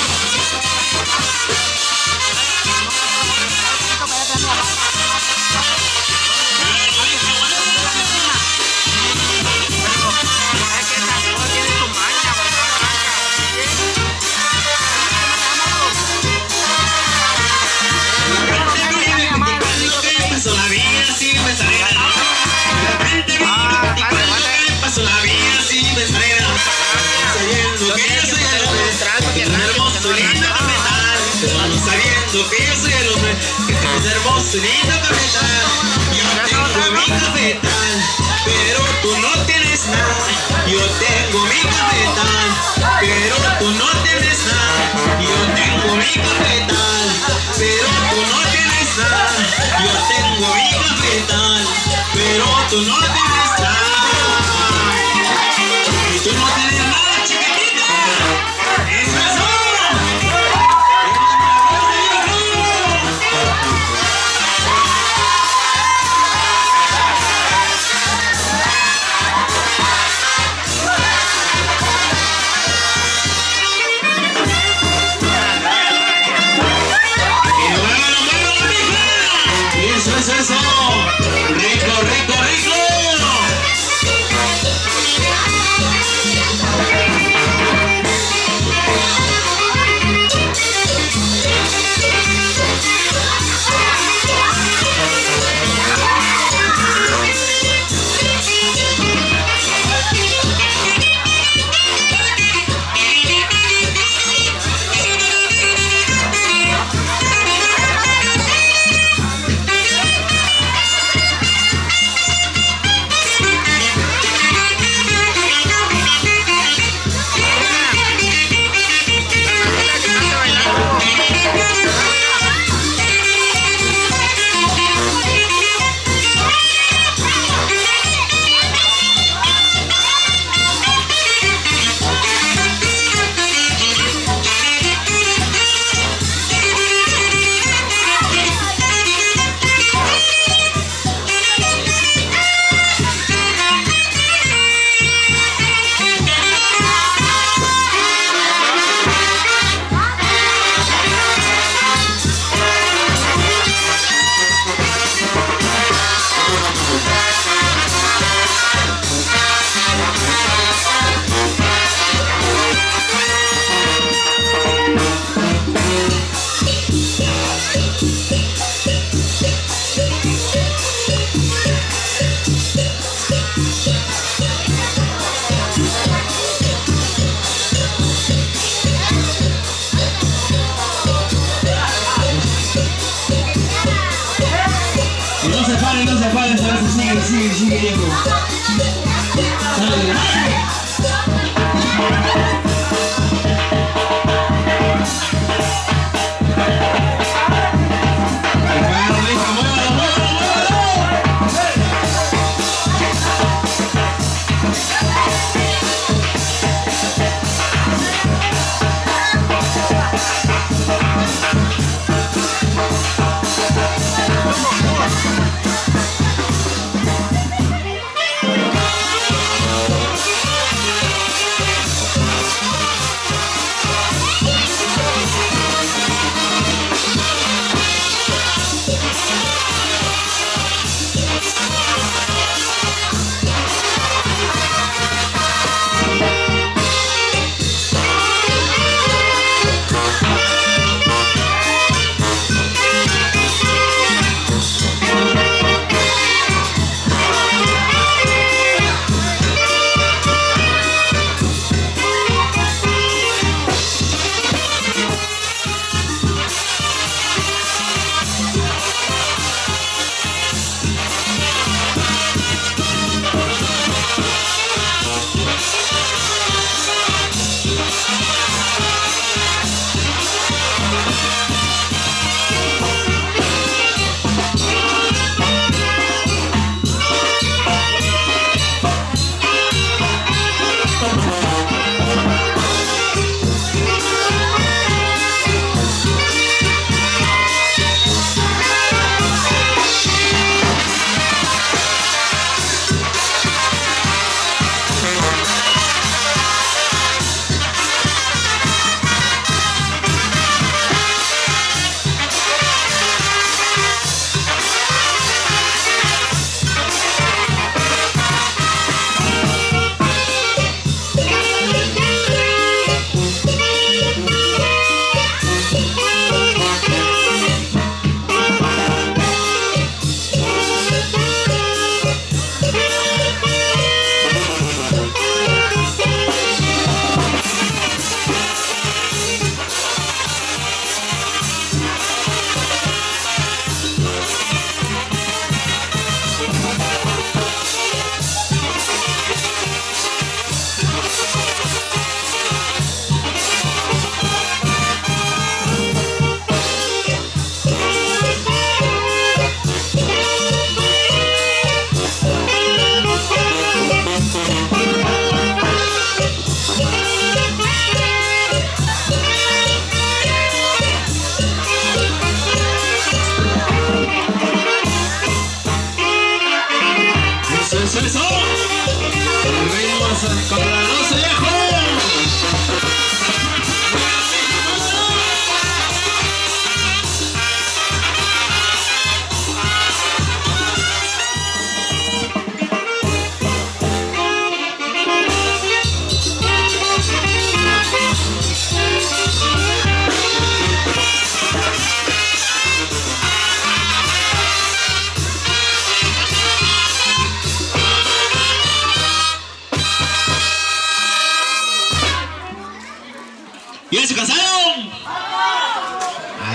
Pasó la vida sin pensar en nada. La gente vive criticando que pasó la vida sin pensar en nada. Sabiendo que yo soy el hombre que tengo un hermoso y lindo cafetal, pero no sabiendo que yo soy el hombre que tengo un hermoso y lindo cafetal. Yo tengo mi cafetal, pero tú no tienes nada. Yo tengo mi cafetal, pero tú no tienes nada. Yo tengo mi cafetal, pero tú no tienes nada. Yo tengo mi cafetal, pero tú no tienes nada. Y tú no tienes nada, chiquitita. ¡Eso es todo! Eso, rico, rico, rico. No se paren, sigue, viejo. Dale.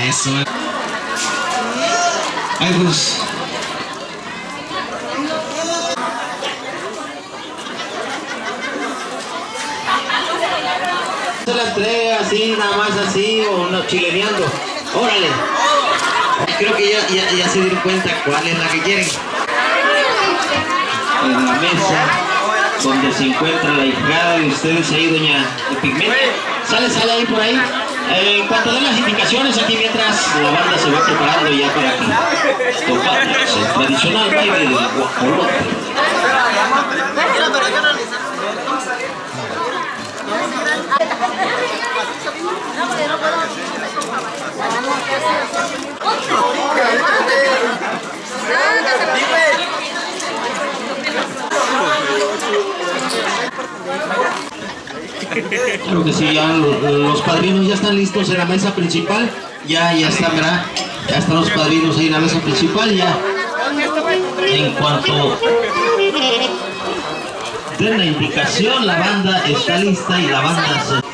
Eso. Ay, pues. Se la entrega así, nada más así, o no, chileneando. Órale. Creo que ya se dieron cuenta cuál es la que quieren. En la mesa donde se encuentra la hijada de ustedes ahí, doña Pigmento. Sale ahí por ahí. En cuanto den las indicaciones aquí mientras la banda se va preparando ya para que tocamos el tradicional baile del guajolote. Creo que sí, ya los padrinos ya están listos en la mesa principal. Ya están, ¿verdad? Ya están los padrinos ahí en la mesa principal. Ya en cuanto den la indicación, la banda está lista y la banda se...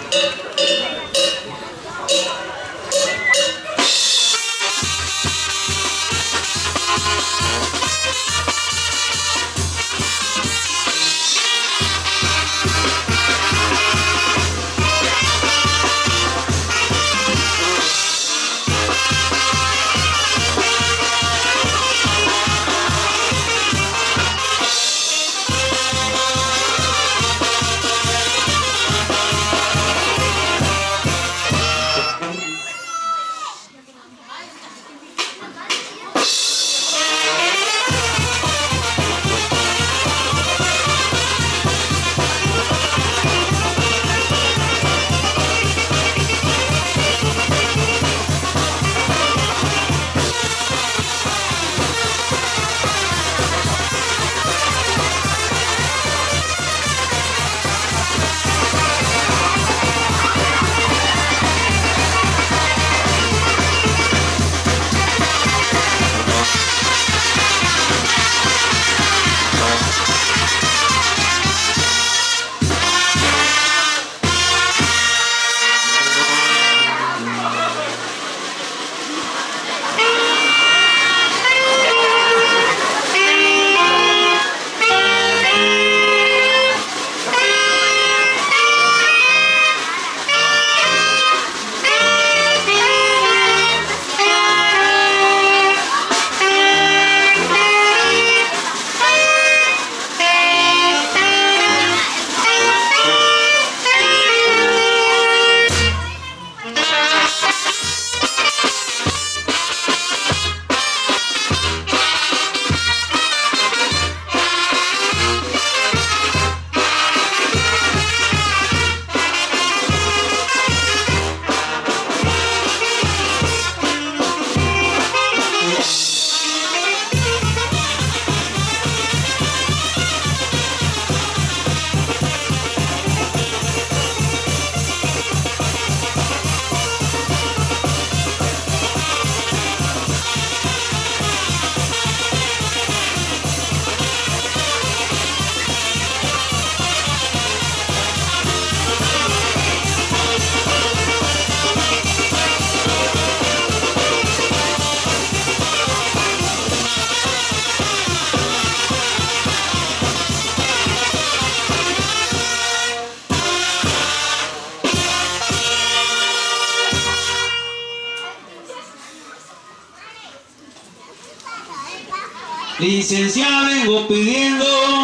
Licencia, vengo pidiendo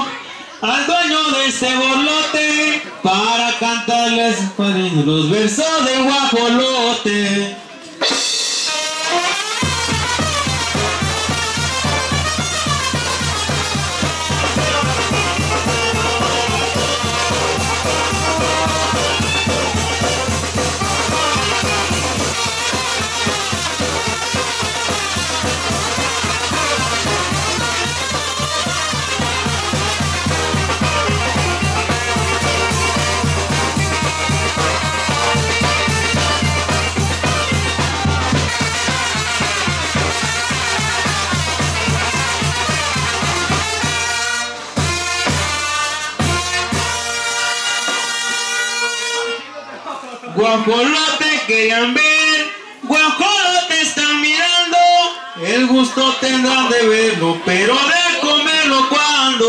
al dueño de este borlote para cantarles los versos del guajolote. Guajolote querían ver, guajolote el gusto tendrán de verlo, pero de comerlo cuando.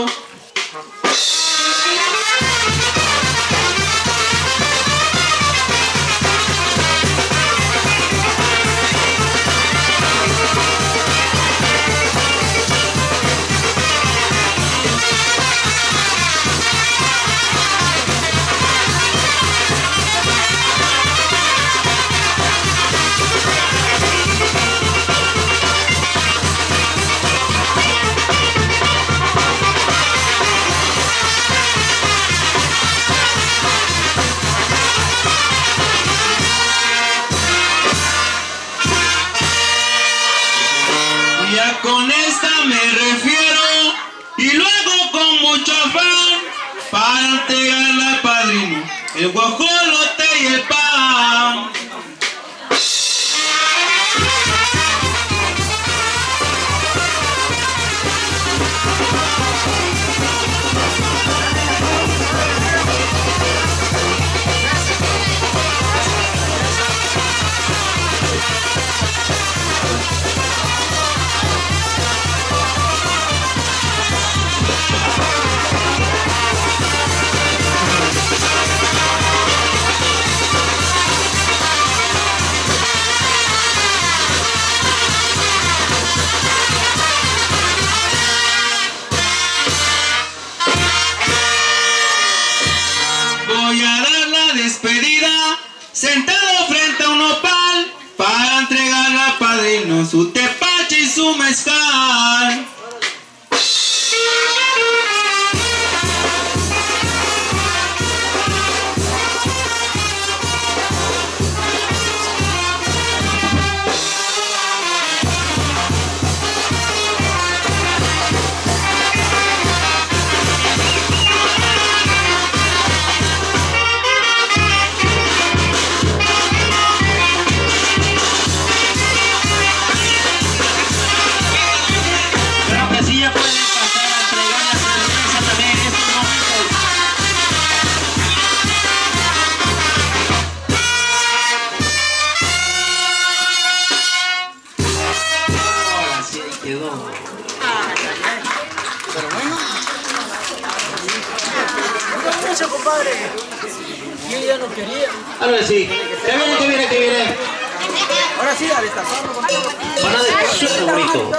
Ya con esta me refiero y luego con mucho afán para entregarle al padrino el guajolote y el pan. Voy a dar la despedida sentado frente a un nopal para entregarle al padrino su tepache y su mezcal. Creo que sí ya pueden pasar a entregar la cerveza también en estos momentos. Ahora sí quedó. Mucho, compadre. Yo ya no quería. Ahora sí. Que viene, que viene, que viene. Ahora sí, a destaparlo con todo. Van a dejar su favorito.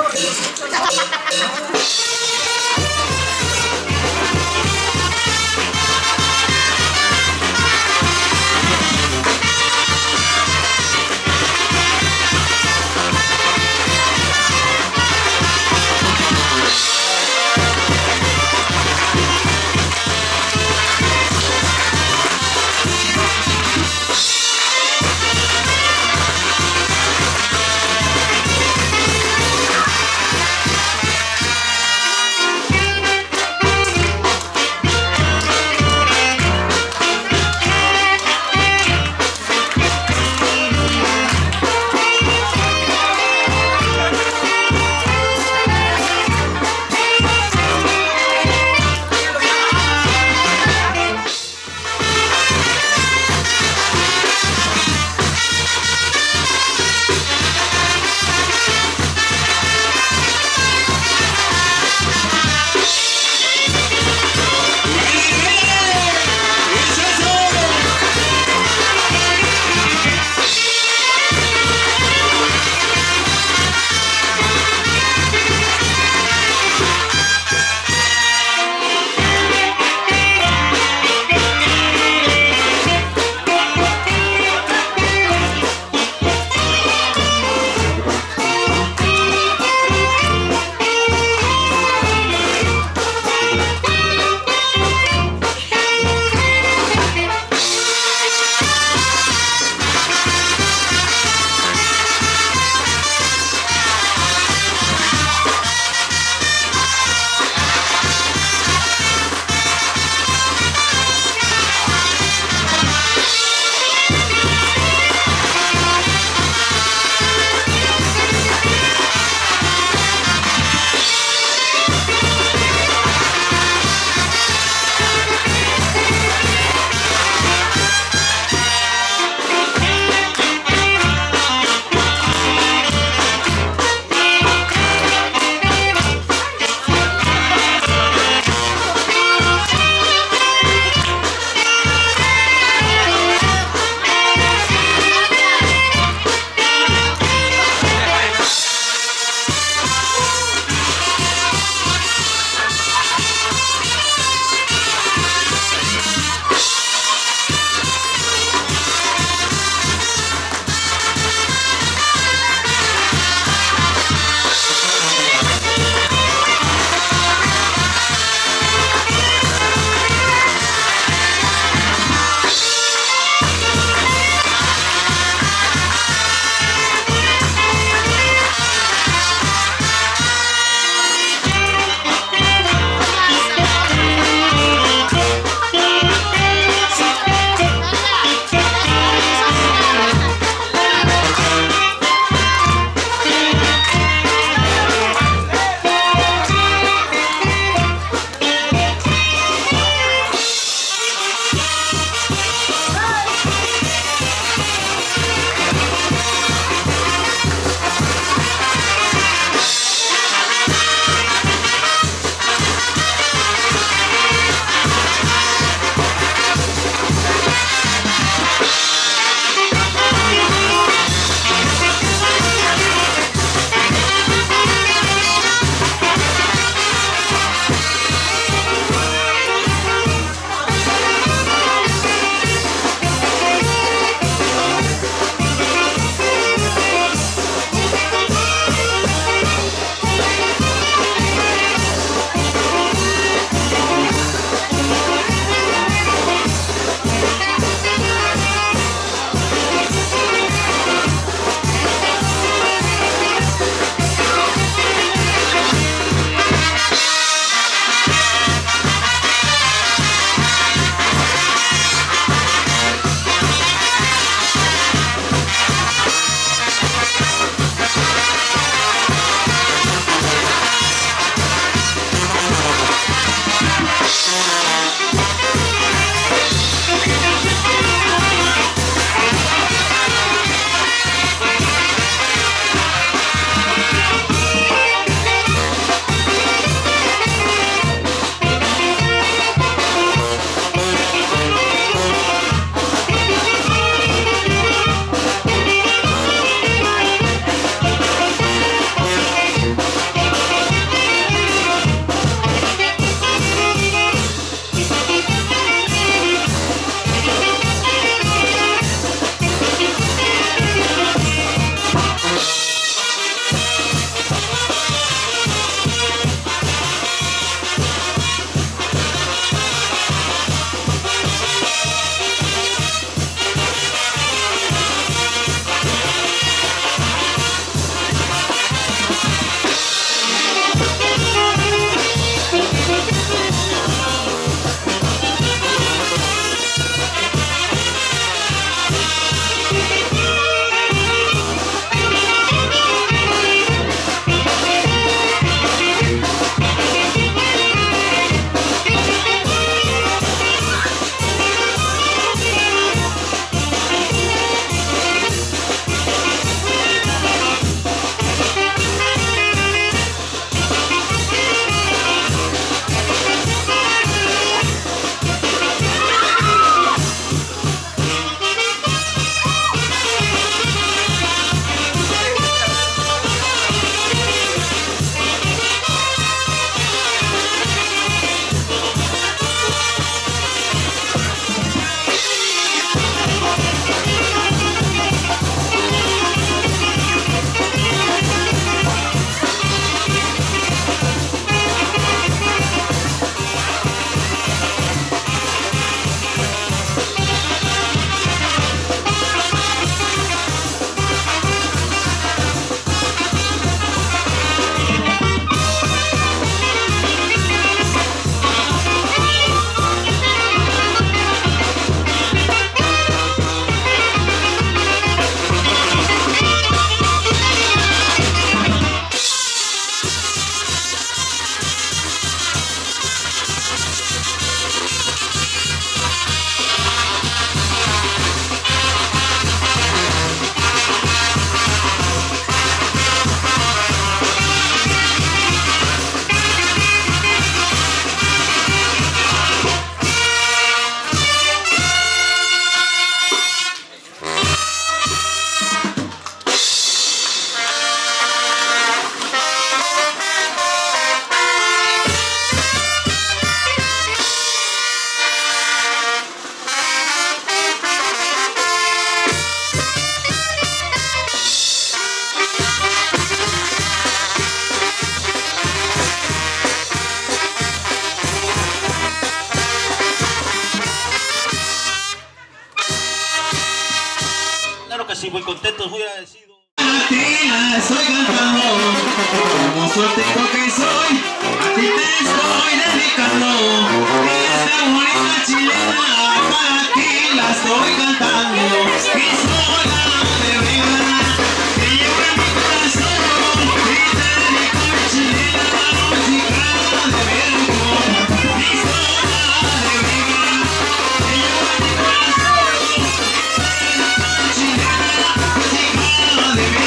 y muy contentos, muy agradecidos. A ti la estoy cantando, como soltero que soy, a ti te estoy dedicando. Y esta bonita chilena, para ti la estoy cantando. Y sola de verdad, te llevo en mi corazón, y te dedico mi chilena, la música de México. Y sola de verdad, te llevo en mi corazón, y te dedico mi chilena, la música de México.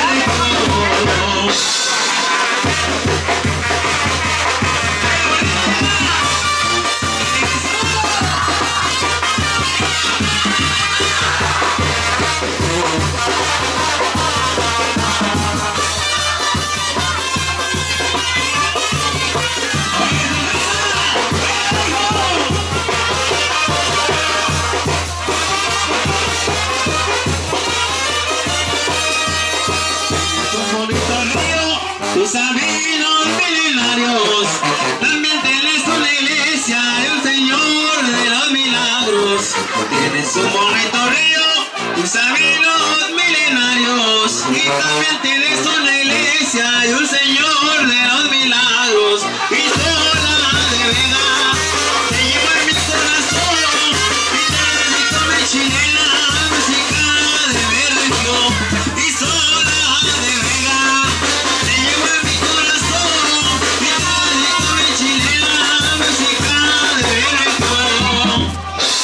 Tus caminos milenarios, también tienes una iglesia y un Señor de los milagros. Tienes un bonito río, tus caminos milenarios, y también tienes una iglesia y un Señor de los milagros. Y sola de Vega, te llevo en mi corazón, y te dedico mi chilena, música de mi región. Y sola de Vega, te llevo en mi corazón, y te dedico mi chilena, música de mi región.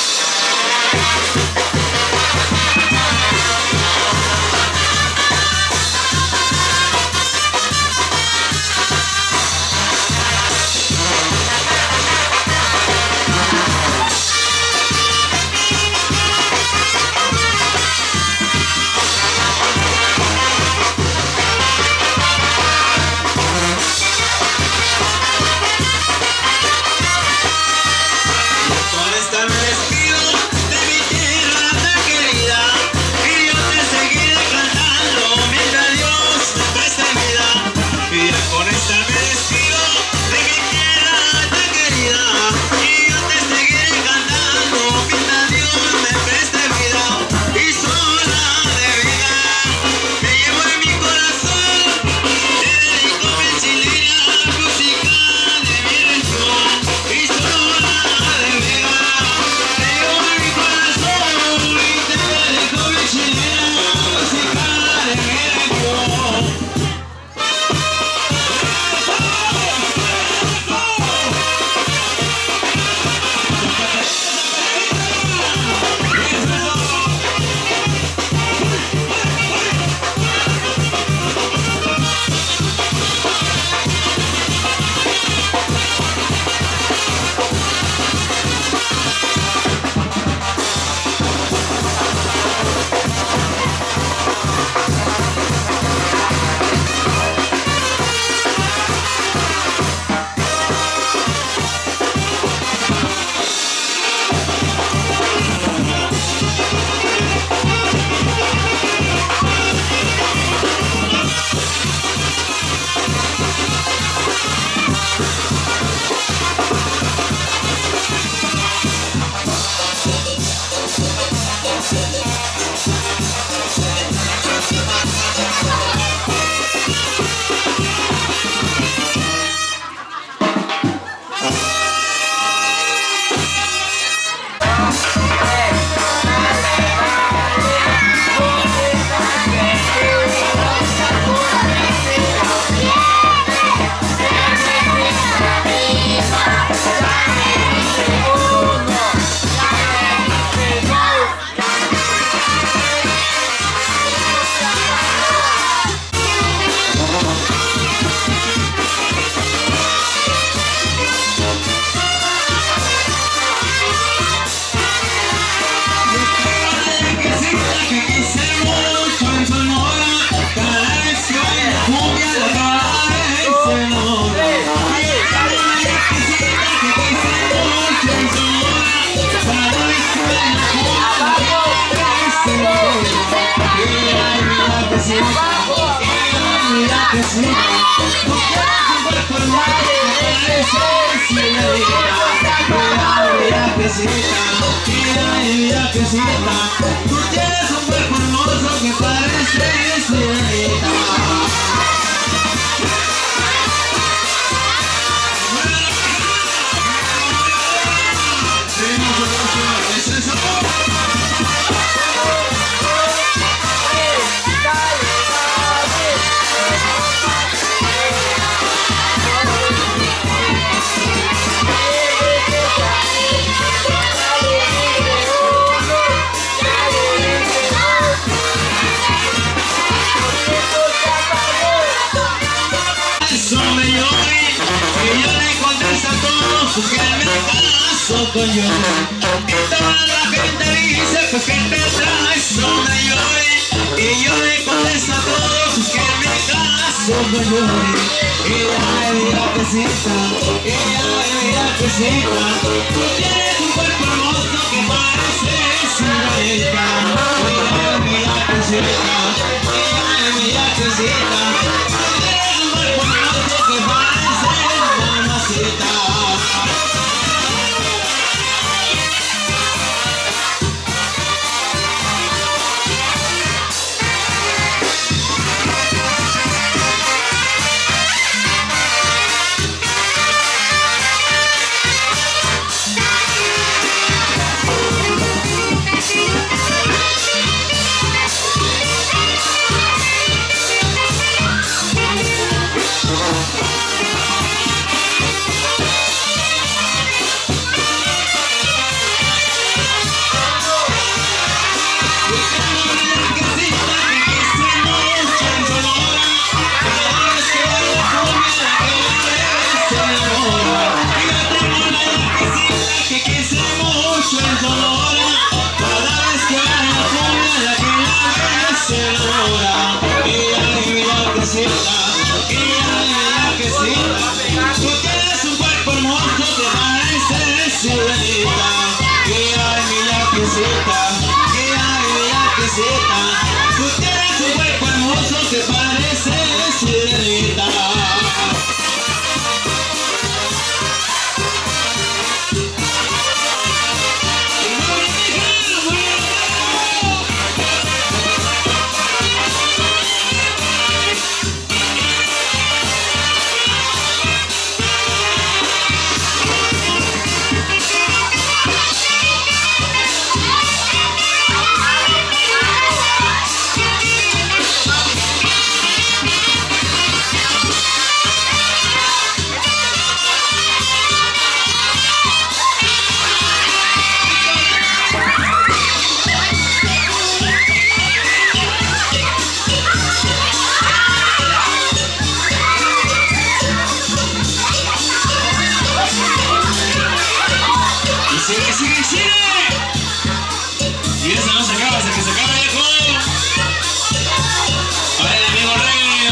Con esta me despido de mi tierra tan querida, y yo te seguiré cantando mientras Dios me preste vida. Y ya con esta me despido de mi tierra tan querida, y yo te seguiré cantando mientras Dios me preste vida. Y sola de vida, te llevo en mi corazón, te dedico mi chilena, música de mi región. Y sola de vida, te llevo en mi corazón, y te dedico mi chilena, música de mi región. Tú tienes un cuerpo hermoso. hermoso que parece sirenita. Que me caso con yo. Y toda la gente dice pues que te traes hombre yo. Y yo le contesto a todos que me caso con yo. Y ya me dirá que cita, y ya me dirá que cita. Tú tienes un cuerpo hermoso que parece sirenita. Y ya me dirá que cita, y ya me dirá que cita. Tú tienes un cuerpo hermoso que parece mamacita. Tú tienes un cuerpo hermoso que parece sirenita. Y esa no se acaba, hasta que se acaba, viejo. Oye, amigo Rey,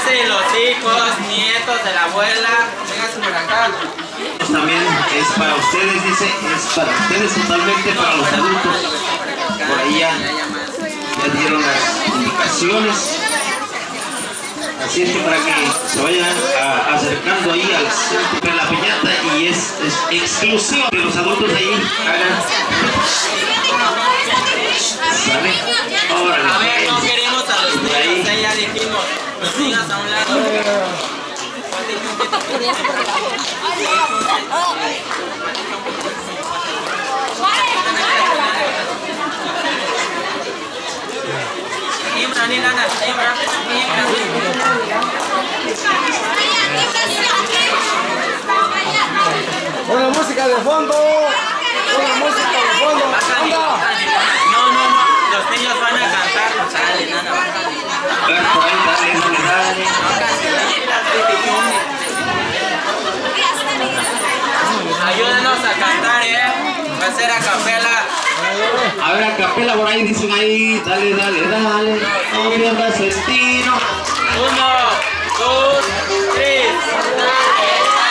Véngase los hijos, nietos de la abuela. Véngase por acá. También es para ustedes, dice, es para ustedes, totalmente para los adultos. Por ahí ya dieron las indicaciones. Así es que para que se vayan acercando ahí al centro de la piñata, y es exclusivo de los adultos ahí. ¿Sale? Órale, A ver, no queremos a los niños, ya dijimos. Los niños a un lado. Una música de fondo. Una música de fondo. ¡Anda! No, los niños van a cantar. Sale, nada. Ayúdenos a cantar, va a ser a capela. A ver, a capela por ahí dicen ahí, dale, dale, dale, no pierdas el tiro. 1, 2, 3, dale.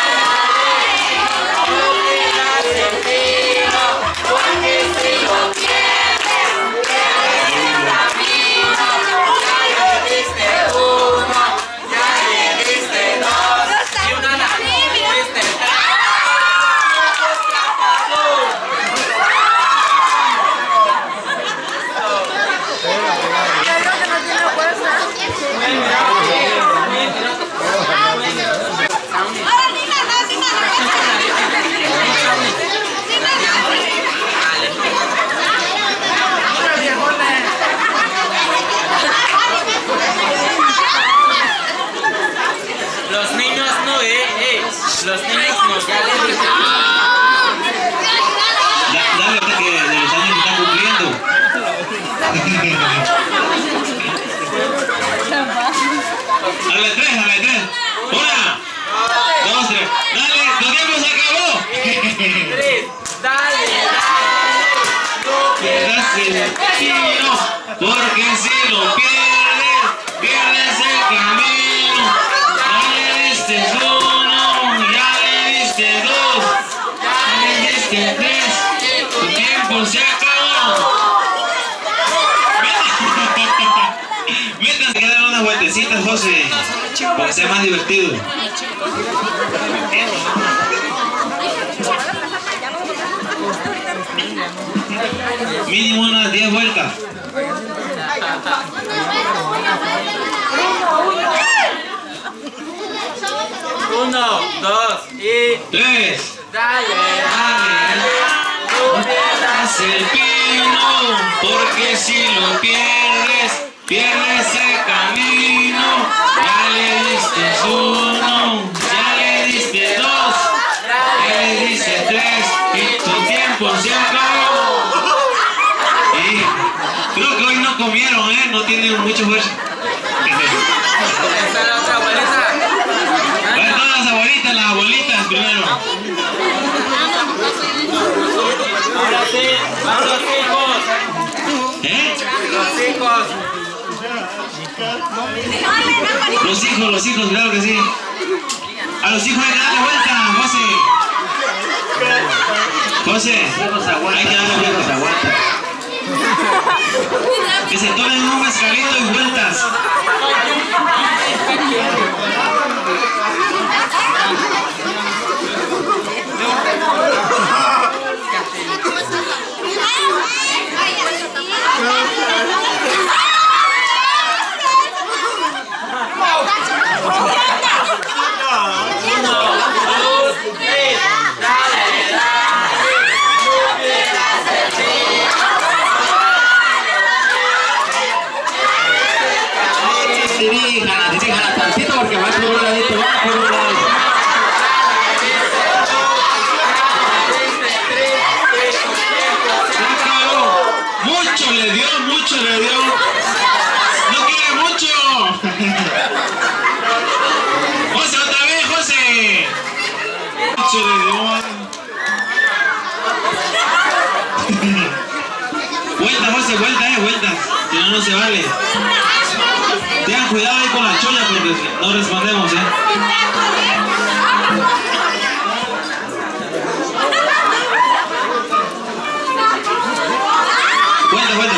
Los niños no, ya les dije. Dale, ahorita que de los años están cumpliendo. A las 3, a las 3. 1, 2, 3. Dale, tu tiempo se acabó. 3, dale, no pierdas el tiro, porque si lo pierdes, pierdes el camino. Dale, diste uno, ya le diste dos, ya le diste tres, tu tiempo se acabó. Métanse que dar unas vueltecitas, José, para que sea más divertido. Mínimo unas 10 vueltas. 1, 2 y 3. dale, No pierdas el pino, porque si lo pierdes, pierdes el camino. Ya le diste uno, ya le diste dos, ya le diste tres, y tu tiempo se acabó. Y creo que hoy no comieron, no tienen mucha fuerza. esta es la otra abuelita. A ver, todas las abuelitas primero. Ahora sí, van los hijos. Los hijos. Los hijos, claro que sí. A los hijos hay que darle vuelta, José. Hay que darle vuelta. Que se tomen un mezcalito y vueltas. Diríjala tantito porque va por un ladito, va por un lado. Mucho le dio. No quiere mucho. José, otra vez, José. Mucho le dio. Vuelta, José, vueltas. Si no, no se vale. cuidado ahí con la cholla porque no respondemos, Cuenta, cuenta.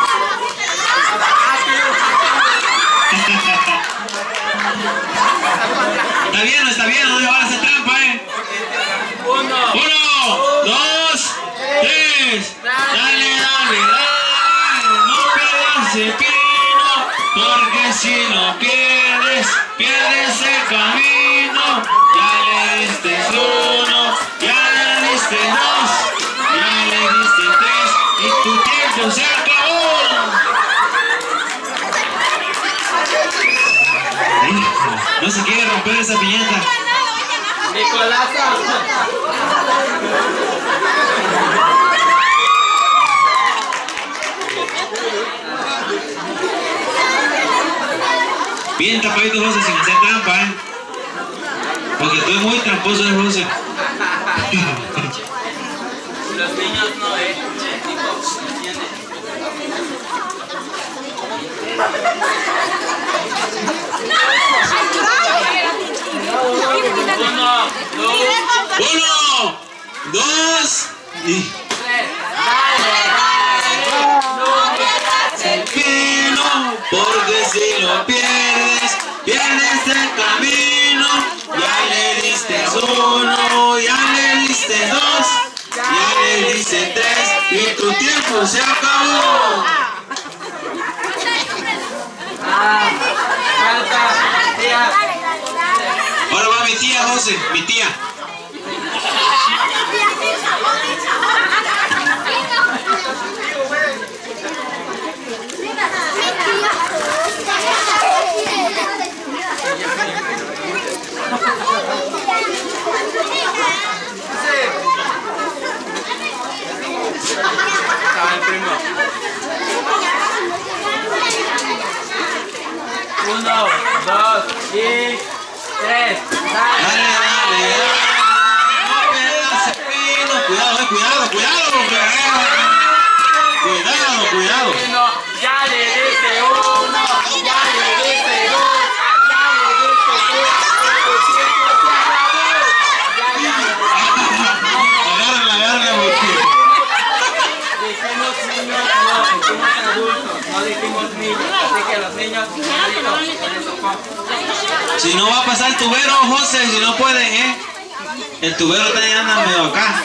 Está bien, no le van a hacer trampa, Uno, dos, tres. Dale, no pierdas el pino, porque si no pierdes el camino. Ya le diste uno, ya le diste dos, ya le diste tres y tu tiempo se acabó. No se quiere romper esa piñata. Bien tapadito, José, sin hacer trampa, porque tú eres muy tramposo, José. Los niños no, Uno, dos y tres. Dale, no pierdas el pino, porque si lo pierdes el camino. Ya le diste uno, ya le diste dos, ya le diste tres y tu tiempo se acabó. Ahora va mi tía, José, mi tía. Uno, dos y tres. Dale. No pierdas el pino. Cuidado. Ya le diste uno, ya le diste dos, ya le diste tres, Agárrala, porque... Dijimos niños, no, dijimos adultos, no dijimos niños, así que los niños, Si no va a pasar el tubero, José, si no pueden, El tubero también anda medio acá.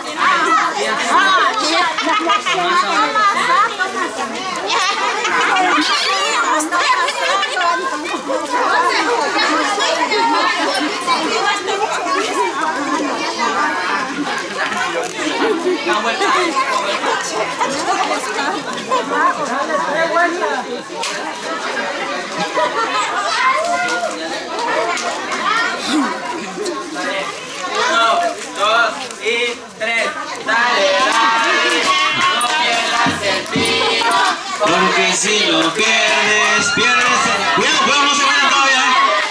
Uno, dos y tres. Dale, no pierdas el tiro. Porque si lo pierdes el... Cuidado, no se vayan todavía.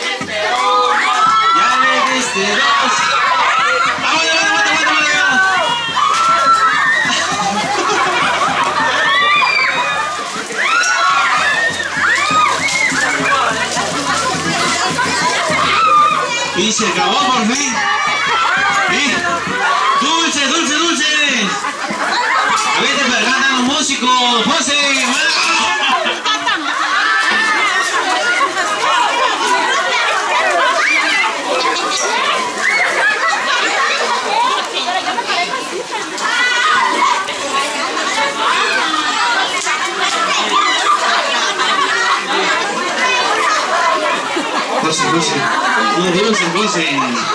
Ya le diste dos. Aguanta. Y se acabó por fin. Dulces. A ver, te cantan los músicos. José, José. No, José.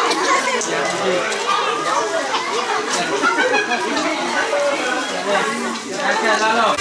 Gracias, Lalo.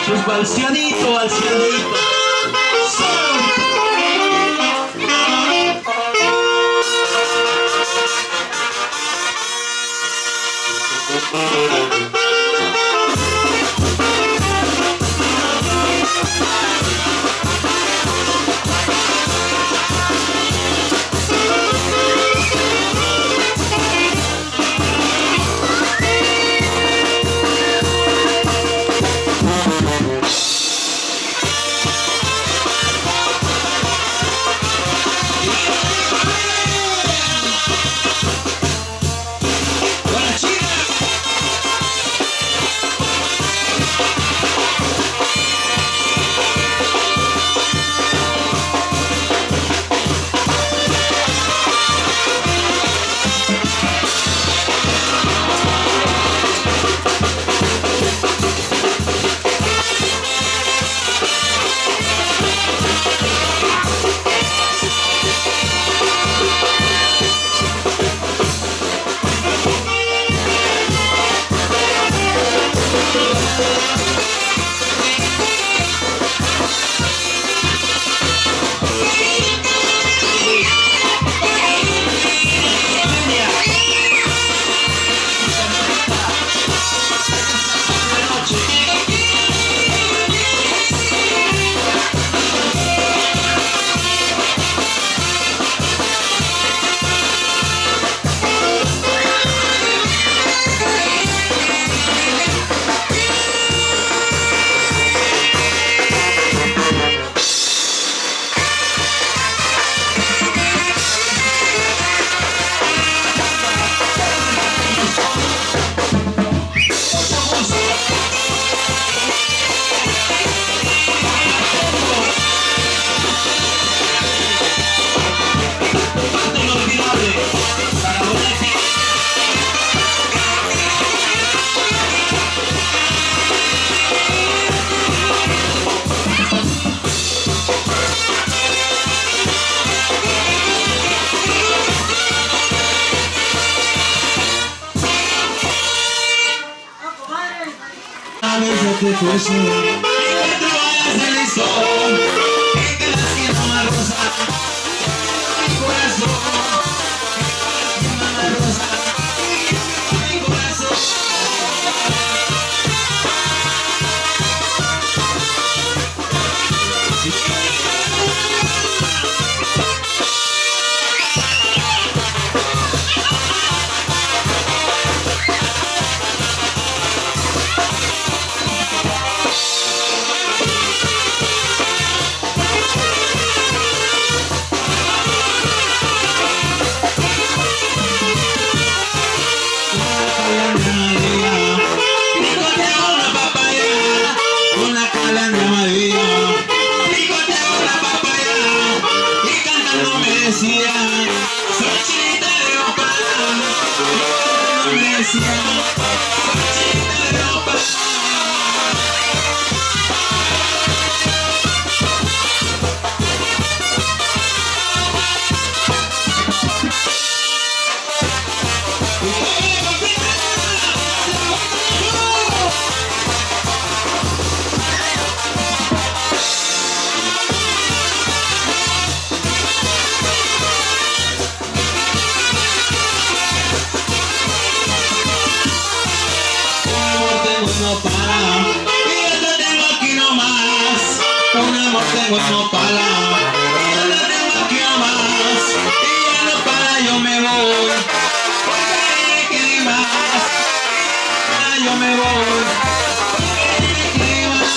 Pues balseadito, balseadito. Que fuese que te vayas el sol, que la sienta más rosa, mi corazón, que la sienta más rosa, mi corazón. No para, y yo la tengo aquí nomás, y ya no para, yo me voy, porque tiene que ir más, yo me voy, porque tiene que ir más.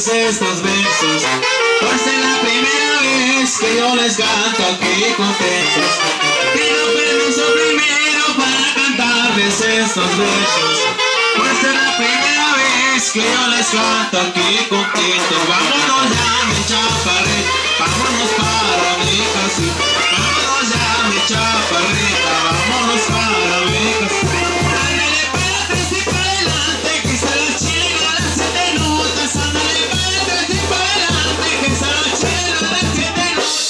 estos versos, por ser la primera vez que yo les canto aquí contentos. Pido permiso primero para cantarles estos versos, por ser la primera vez que yo les canto aquí contentos. Vámonos ya mi chaparrita, vámonos para mi casita, vámonos ya mi chaparrita, vámonos para mi casita. Ándale para atrás y para adelante, que se la chila las 7 notas. Ándale para atrás y para adelante, que se la chila las 7 notas.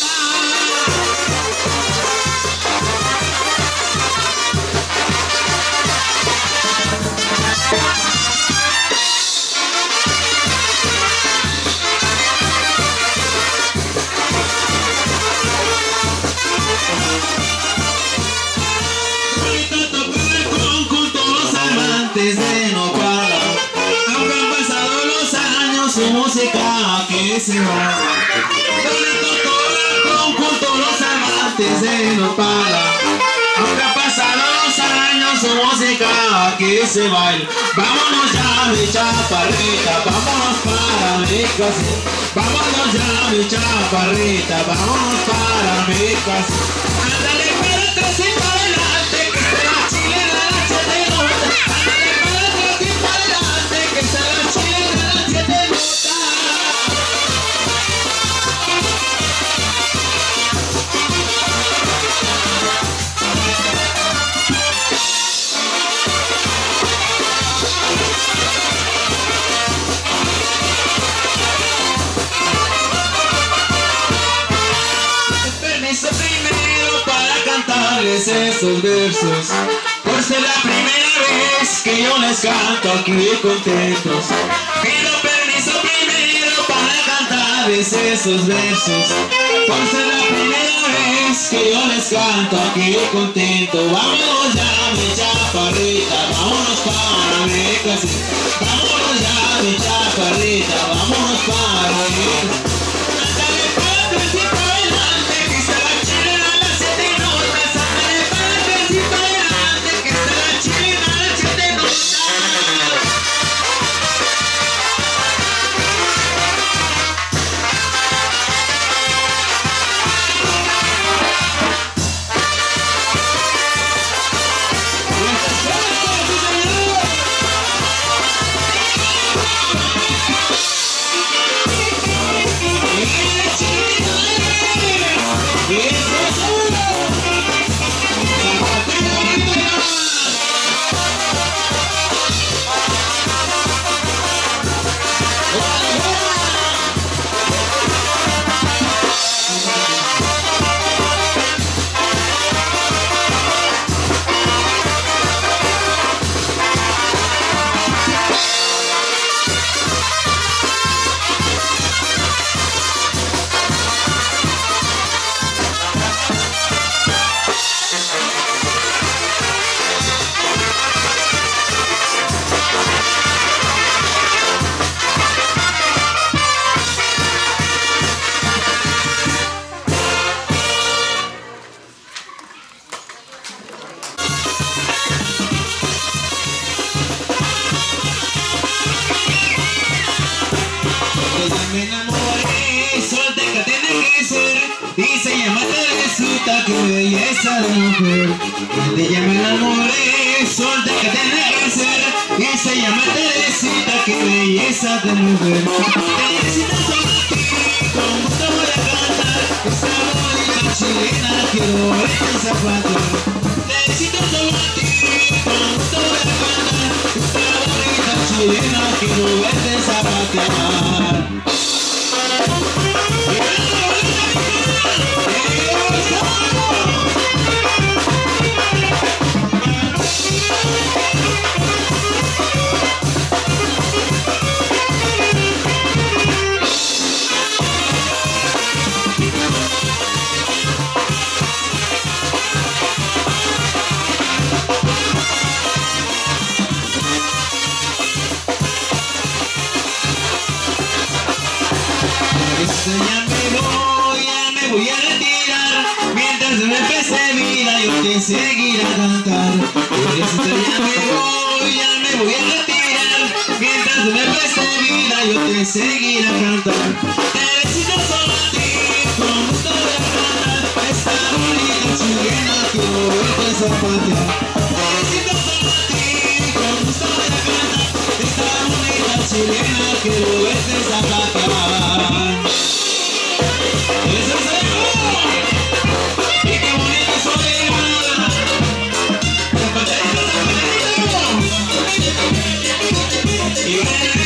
De Nopala, aunque han pasado los años, su música aquí se va. Bonito corazón junto a los amantes de Nopala, aunque han pasado los años, su música aquí se baila. Vámonos ya mi chaparrita, vámonos para mi casa. Vámonos ya mi chaparrita, vámonos para mi casa. Ándale para atrás y para adelante, que se la chilena la 7 notas. Ándale para atrás y para adelante, que se la chilena la 7 notas. Permiso primero para cantarles estos versos, por ser la primera vez que yo les canto aquí contentos. Pido permiso primero para cantarles esos versos, por ser la primera vez que yo les canto aquí contento. Vámonos ya mi chaparrita, vámonos para mi casita. Vámonos ya mi chaparrita, vámonos para mi casita. Ándale para atrás y para adelante, que se la chilena las 7 notas. Ándale para atrás y para adelante, que se la chilena las 7 notas. Me enamoré, solté que tiene que ser, y se llama Teresita, qué belleza de mujer. De ella me enamoré, solté que tiene que ser, y se llama Teresita, qué belleza de mujer. Teresita solo a ti, con gusto voy a cantar, esta bonita chilena quiero verte zapatear. Teresita solo a ti, con gusto voy a cantar, esta bonita chilena quiero verte zapatear. Ya me voy a retirar, mientras me pese vida yo te seguiré a cantar. Por eso ya me voy a retirar, mientras me preste vida yo te seguiré a cantar. Te necesito solo a ti, con gusto voy a cantar esta bonita chilena que verte zapatear. Te necesito solo a ti, con gusto voy a cantar esta bonita chilena que verte zapatear. ¡Eso es algo! ¡Y qué bonita soy! ¡Zapateadito, zapateadito! ¡Y baile,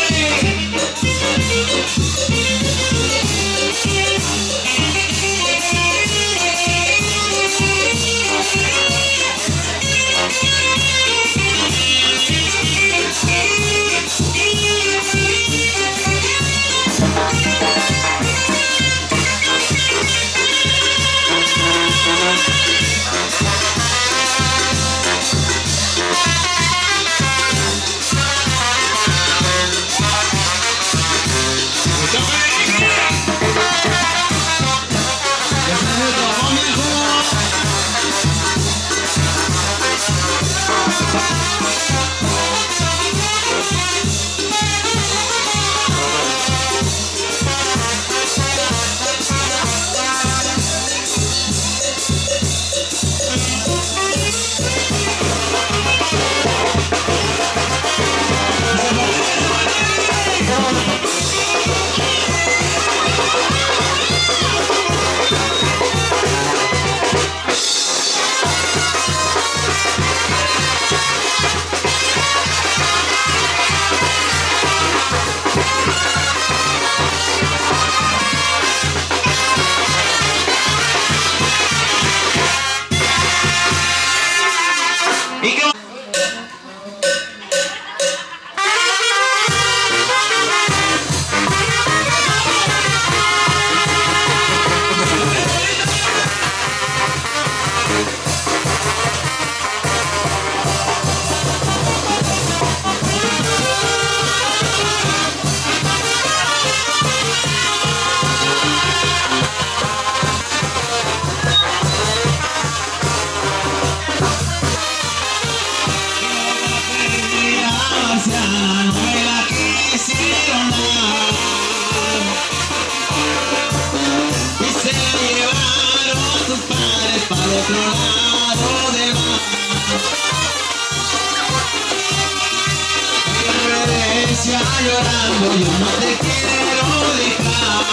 otro lado del mar. Ella me decía llorando, yo no te quiero dejar.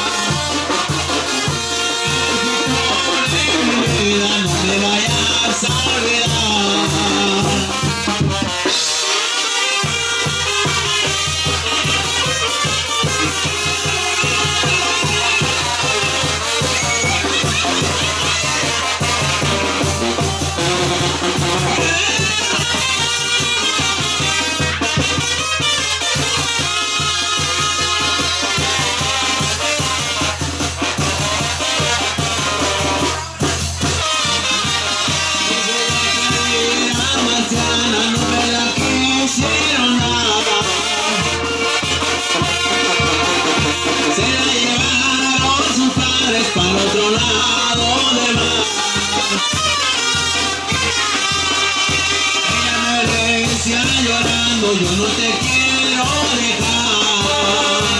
En mi vida no me vayas a olvidar. Para el otro lado del mar. Ella me decía llorando, yo no te quiero dejar.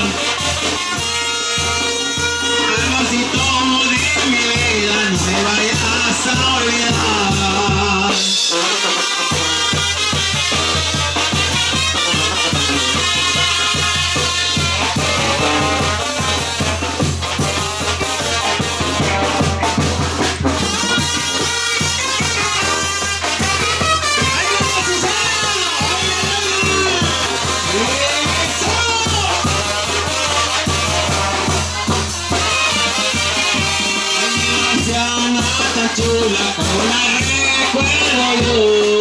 Amorcito de mi vida, no me vayas a olvidar. Chula, como la recuerdo yo.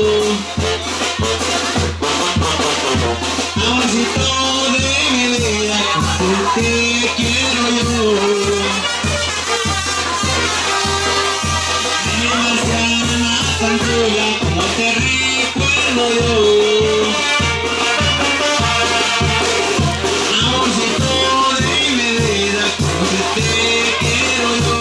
Amorcito de mi vida, como te quiero yo. Mi marciana tan chula, como te recuerdo yo. Amorcito de mi vida, como te quiero yo.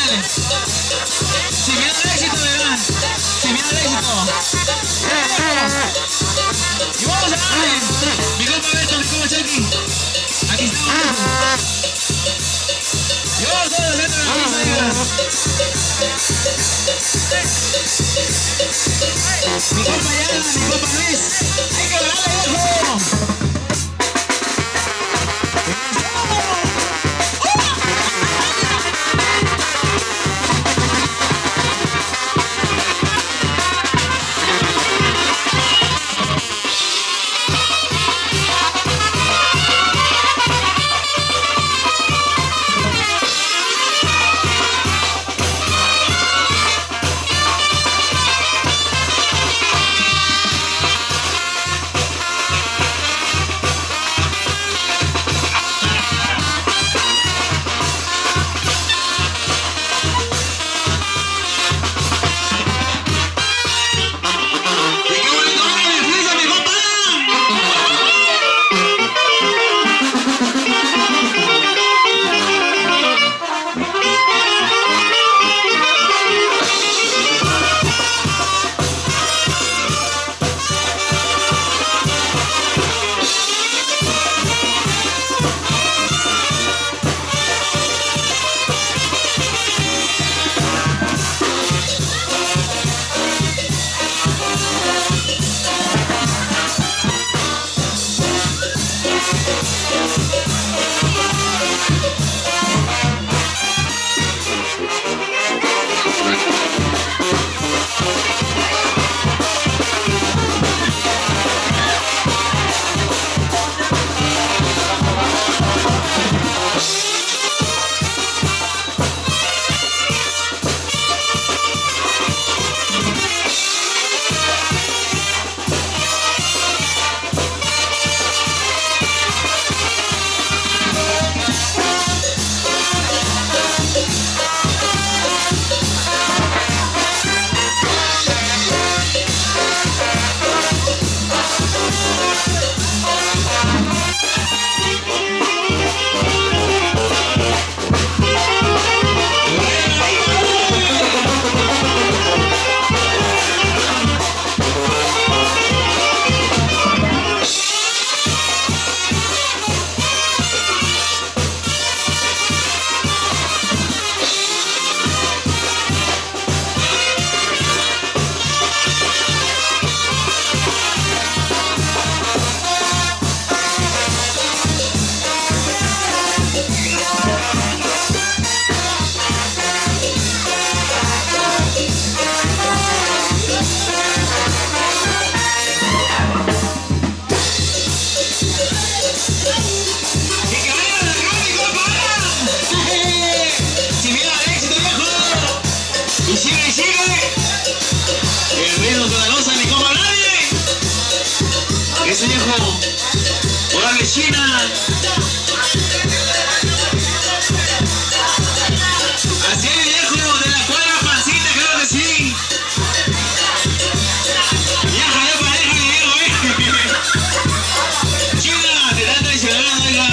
ándale. Si viene el éxito, ¿verdad? Si viene el éxito. Y vamos a darle. Mi compa Beto, mi compa Chucky. Aquí estamos. Y vamos todos dentro de la pista, diga. Mi compa Yana, mi compa Luis. Hay que darle, viejo. Ese viejo, órale China. Así es, viejo, de la cuadra pancita, creo que sí. Viejo, ya pareja, viejo, China, te dan traicionando, oiga.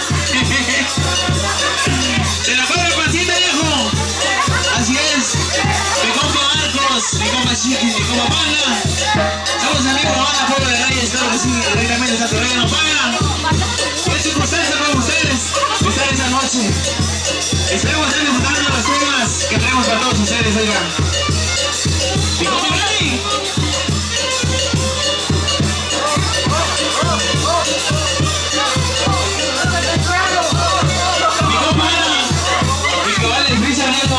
De la cuadra pancita, viejo. Así es. Mi compa Marcos, mi compa Chiqui, mi compa Panda. Somos amigos de Banda Pueblo de Reyes, claro que sí, directamente Santo Rey nos paga. Qué circunstancia con ustedes estar esa noche. Esperemos estar disfrutando de las temas que traemos para todos ustedes, oigan. Mi compa Brady. Mi compa Ana, mi cabal de Cristian Nieto.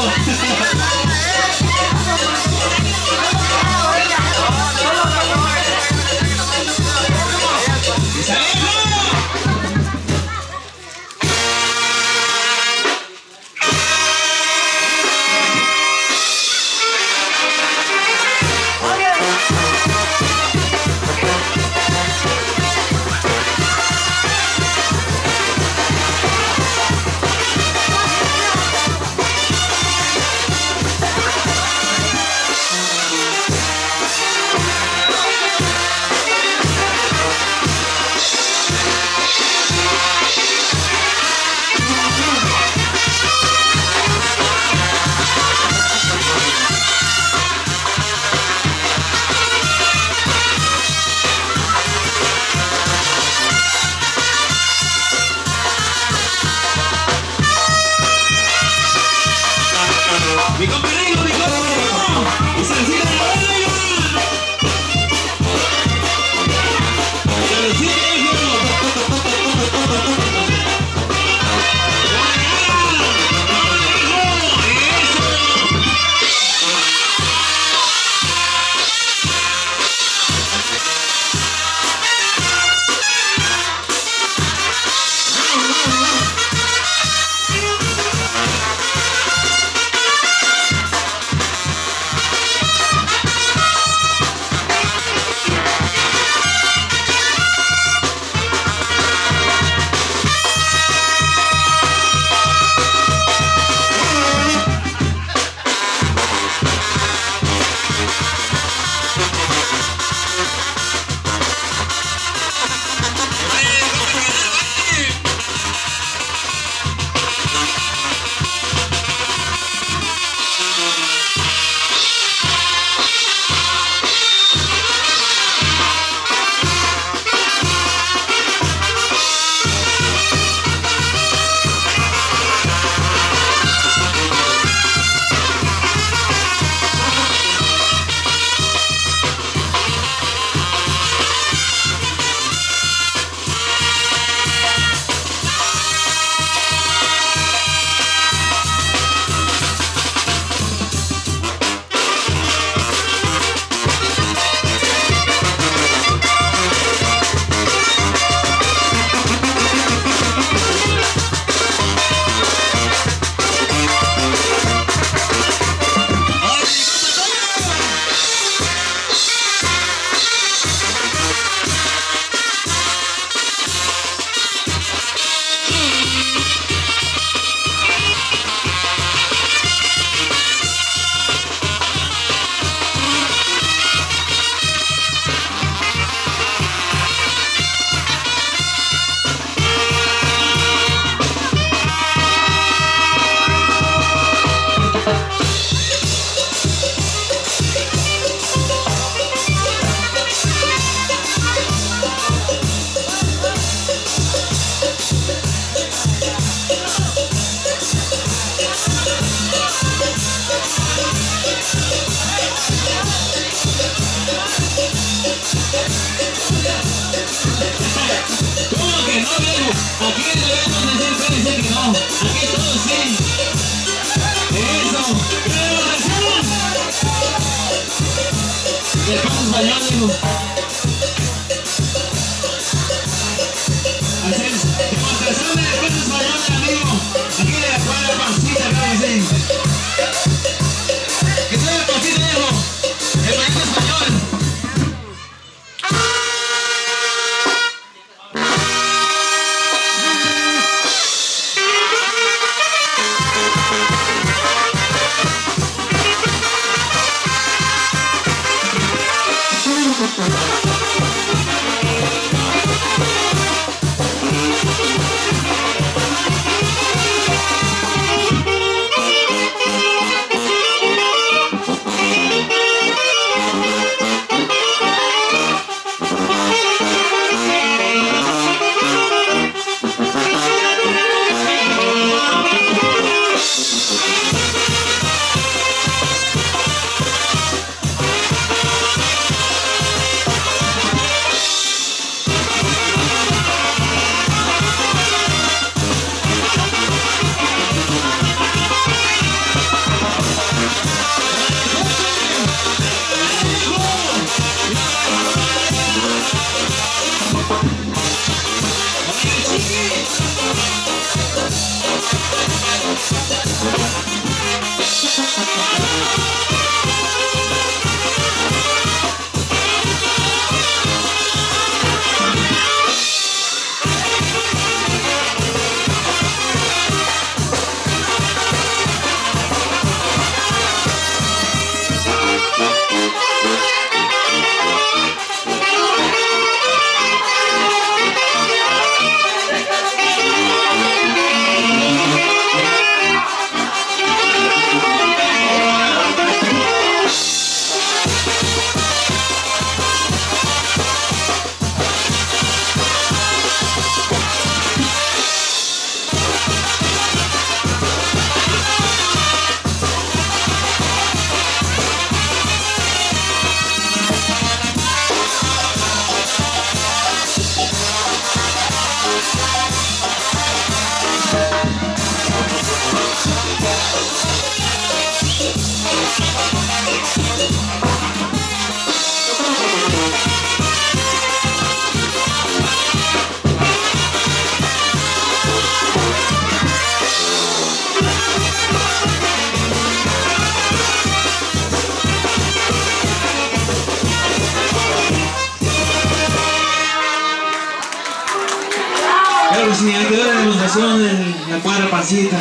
Del paso español, digo. Así es, demostración del paso español, amigo. Aquí de la cuadra Pancita, claro que sí. Que sea el Pancita, viejo. El payaso español. Claro, sí, hay que ver la demostración de la cuadra Pancita.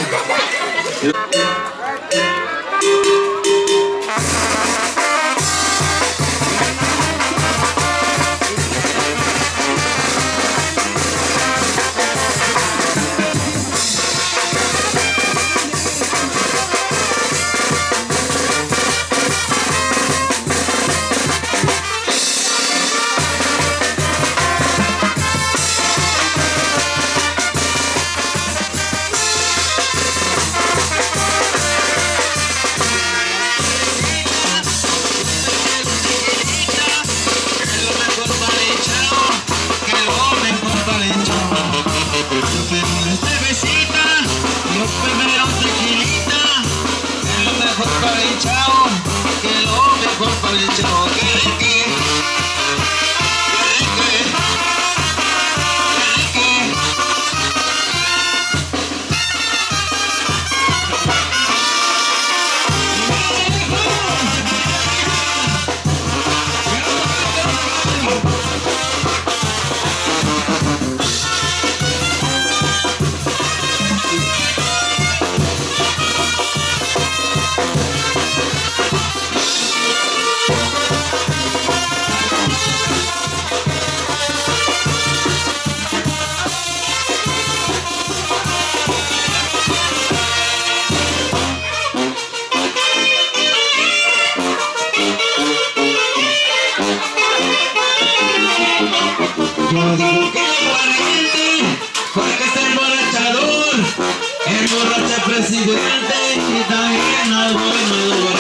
Yo digo que el valiente, porque es el borrachador, el borracho presidente y también al gobernador.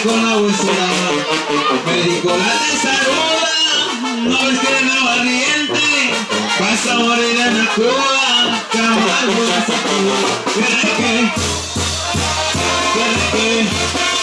con la huesera. Médico la desaruda, no ves que en la barriente vas a morir en la cruda. Camargo la sacuda. Que